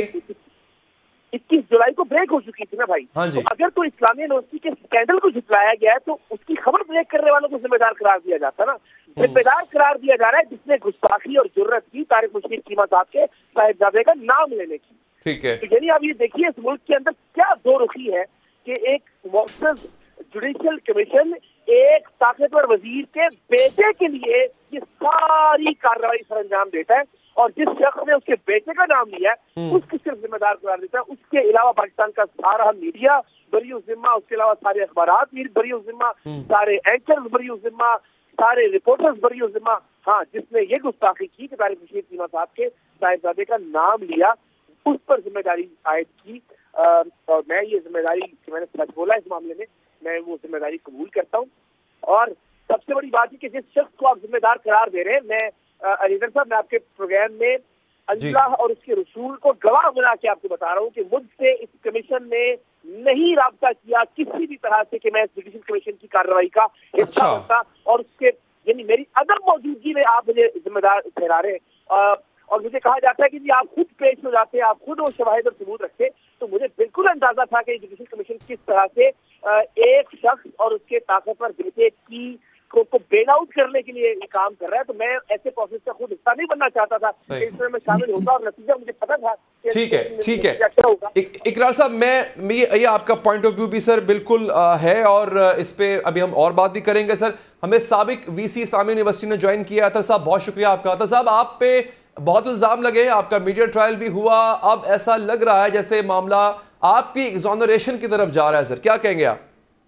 इक्कीस जुलाई को ब्रेक हो चुकी थी ना भाई। हाँ जी। तो अगर तो इस्लामिया यूनिवर्सिटी के स्कैंडल को झुटलाया गया है तो उसकी खबर ब्रेक करने वालों को जिम्मेदार करार दिया जाता ना। जिम्मेदार करार दिया जा रहा है जिसने गुस्ताखी और जुर्रत की तारिक रशीद चीमा साहब के साहिबजादे का नाम लेने की। ठीक है। तो यानी आप ये देखिए इस मुल्क के अंदर क्या दो रुखी है कि एक मुअज़्ज़ज़ जुडिशियल कमीशन एक ताकतवर वजीर के बेटे के लिए ये सारी कार्रवाई सर अंजाम देता है और जिस शख्स ने उसके बेटे का नाम लिया है उसकी सिर्फ जिम्मेदार करार देता है। उसके अलावा पाकिस्तान का सारा मीडिया बरी जिम्मा, उसके अलावा सारे अखबारात बरी जिम्मा, सारे एंकर्स बरी जिम्मा, सारे रिपोर्टर्स बरी जिम्मा। हाँ, जिसने ये गुस्ताखी की कि तारिक रशीद चीमा साहब के साहिबजादे का नाम लिया उस पर जिम्मेदारी आयद की। आ, और मैं ये जिम्मेदारी, मैंने सच बोला इस मामले में, मैं वो जिम्मेदारी कबूल करता हूँ। और सबसे बड़ी बात है कि जिस शख्स को आप जिम्मेदार करार दे रहे हैं, मैं अलीगर साहब मैं आपके प्रोग्राम में अल्लाह और उसके रसूल को गवाह बना के आपको बता रहा हूँ कि मुझसे इस कमीशन ने नहीं राब्ता किया किसी भी तरह से कि मैं जुडिशियल कमीशन की कार्रवाई का हिस्सा होता और उसके यानी मेरी अदम मौजूदगी में आप मुझे जिम्मेदार ठहरा रहे हैं। और मुझे कहा जाता है कि जी आप खुद पेश हो जाते, आप खुद वो शवाहिद और सबूत रखते, तो मुझे बिल्कुल अंदाजा था कि जुडिशियल कमीशन किस तरह से एक शख्स और उसके ताकतवर बेटे की को, को बेल आउट करने के लिए ये काम कर रहा है। तो मैं ऐसे प्रोसेस का खुद हिस्सा नहीं बनना चाहता था, इसमें मैं शामिल होता और नतीजा मुझे पता था। ठीक है, ठीक है इकरार साहब, मैं ये आपका पॉइंट ऑफ व्यू भी सर बिल्कुल आ, है और इस पे अभी हम और बात भी करेंगे। सर, हमें साबिक वीसी इस्लामिया यूनिवर्सिटी ने ज्वाइन किया था साहब, बहुत शुक्रिया आपका। अतर साहब, आप पे बहुत इल्जाम लगे, आपका मीडिया ट्रायल भी हुआ, अब ऐसा लग रहा है जैसे मामला आपकी एक्सोनरेशन की तरफ जा रहा है। सर, क्या कहेंगे आप?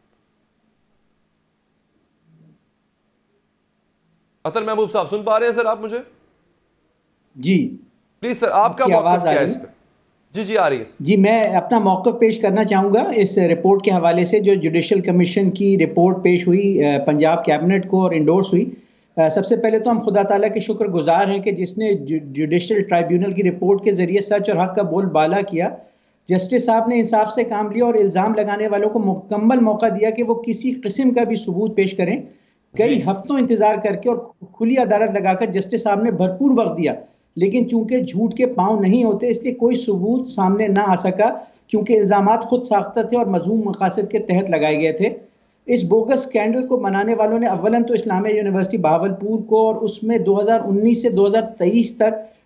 अतर महबूब साहब सुन पा रहे हैं सर आप मुझे? जी प्लीज सर, आपका मौक़िफ़ क्या है इस पे? जी जी आ रही है। जी, मैं अपना मौक़िफ़ पेश करना चाहूँगा इस रिपोर्ट के हवाले से जो जुडिशियल कमीशन की रिपोर्ट पेश हुई पंजाब कैबिनेट को और इंडोर्स हुई। सबसे पहले तो हम खुदा ताला के शुक्रगुजार हैं कि जिसने जुडिशियल ट्राइब्यूनल की रिपोर्ट के ज़रिए सच और हक़ का बोल बाला किया। जस्टिस साहब ने इंसाफ से काम लिया और इल्ज़ाम लगाने वालों को मुकम्मल मौका दिया कि वो किसी किस्म का भी सबूत पेश करें। कई हफ्तों इंतजार करके और खुली अदालत लगाकर जस्टिस साहब ने भरपूर वक्त दिया, लेकिन चूंकि झूठ के पांव नहीं होते इसलिए कोई सबूत सामने ना आ सका, क्योंकि इल्जामात खुद साख्ता थे और मज़मूम मकासद के तहत लगाए गए थे। इस बोगस स्कैंडल को मनाने वालों ने अव्वलन तो इस्लामिया यूनिवर्सिटी बहावलपुर को और उसमें दो हज़ार उन्नीस से दो हज़ार तेईस तक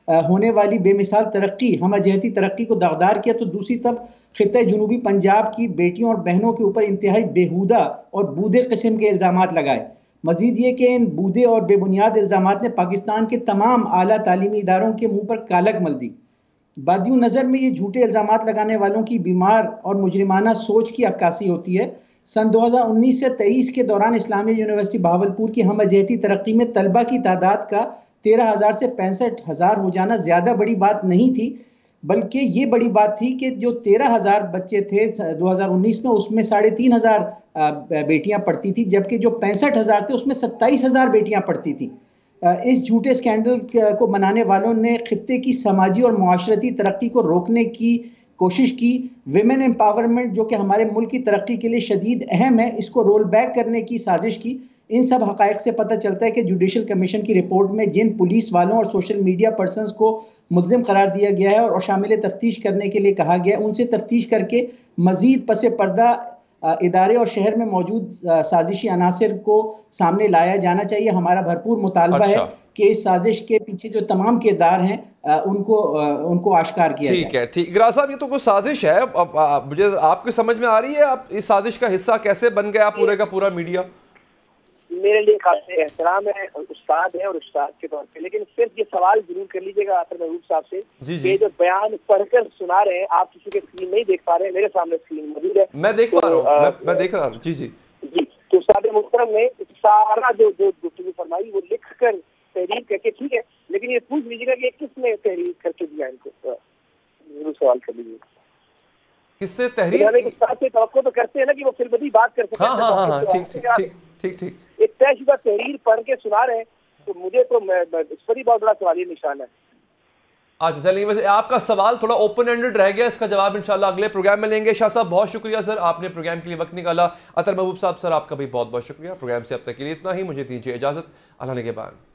होने वाली बेमिसाल तरक्की, हमजहती तरक्की को दागदार किया, तो दूसरी तरफ खित्ते जनूबी पंजाब की बेटियों और बहनों के ऊपर इंतहाई बेहुदा और बूदे किस्म के इल्ज़ामात लगाए। मजीद ये कि इन बूदे और बेबुनियाद इल्ज़ामात ने पाकिस्तान के तमाम आला तालीमी इदारों के मुंह पर कालक मल दी। बादियों नज़र में ये झूठे इल्ज़ामात लगाने वालों की बीमार और मुजरिमाना सोच की अक्कासी होती है। सन दो हज़ार उन्नीस से तेईस के दौरान इस्लामिया यूनिवर्सिटी बहावलपुर की हमजहती तरक्की में तलबा की तादाद का तेरह हज़ार से पैंसठ हज़ार हो जाना ज़्यादा बड़ी बात नहीं थी, बल्कि ये बड़ी बात थी कि जो तेरह हज़ार बच्चे थे दो हज़ार उन्नीस में, उसमें साढ़े तीन हज़ार बेटियां पढ़ती थी, जबकि जो पैंसठ हज़ार थे उसमें सत्ताईस हज़ार बेटियां पढ़ती थी। इस झूठे स्कैंडल को बनाने वालों ने खित्ते की समाजी और मुआशरती तरक्की को रोकने की कोशिश की। विमेन एम्पावरमेंट जो कि हमारे मुल्क की तरक्की के लिए शदीद अहम है, इसको रोल बैक करने की साजिश की। इन सब हक़ाइक़ से पता चलता है कि जुडिशल कमीशन की रिपोर्ट में जिन पुलिस वालों और सोशल मीडिया पर्सनस को मुल्ज़िम करार दिया गया है और शामिल तफ्तीश करने के लिए कहा गया है, उनसे तफ्तीश करके मज़ीद पसे पर्दा इदारे और शहर में मौजूद साजिशी अनासिर को सामने लाया जाना चाहिए। हमारा भरपूर मुतालबा अच्छा। है कि इस साजिश के पीछे जो तमाम किरदार हैं उनको उनको आश्कार किया जाए। ठीक है, ठीक। इकरार साहब, ये तो कोई साजिश है, अब मुझे आपकी समझ में आ रही है आप इस साजिश का हिस्सा कैसे बन गया पूरे का पूरा मीडिया? मेरे लिए काफी एहतराम है, उस्ताद है और उस्ताद के तौर पे, लेकिन सिर्फ ये सवाल जरूर कर लीजिएगा आतर महबूब साहब से कि जो बयान पढ़कर सुना रहे हैं, आप किसी के स्क्रीन नहीं देख पा रहे हैं, मेरे सामने स्क्रीन मौजूद है, मैं देख पा रहा हूँ, मैं, मैं देख रहा हूँ। जी जी जी तो उस्ताद मुहतरम ने सारा जो जो गुफ्तगू फरमाई वो लिख कर तहरीर करके, ठीक है, लेकिन ये पूछ लीजिएगा कि किसने तहरीर करके दिया इनको, जरूर सवाल कर लीजिएगा किससे तहरीर के साथ से तवक्को तो करते हैं ना कि वो फिर बदी बात कर सकते हैं। हाँ हाँ हाँ ठीक ठीक ठीक ठीक एक तयशुदा तहरीर पढ़ के सुना रहे हैं, तो मुझे तो इस पर ही बहुत बड़ा सवाल निशान है। अच्छा चलिए, वैसे आपका सवाल थोड़ा ओपन एंडेड रह गया, इसका जवाब इंशाल्लाह अगले प्रोग्राम में लेंगे। शाह साहब बहुत शुक्रिया सर, आपने प्रोग्राम के लिए वक्त निकाला। अतर महबूब साहब सर आपका भी बहुत बहुत शुक्रिया। प्रोग्राम से अब तक के लिए इतना ही, मुझे दीजिए इजाजत, अल्लाह के बाद।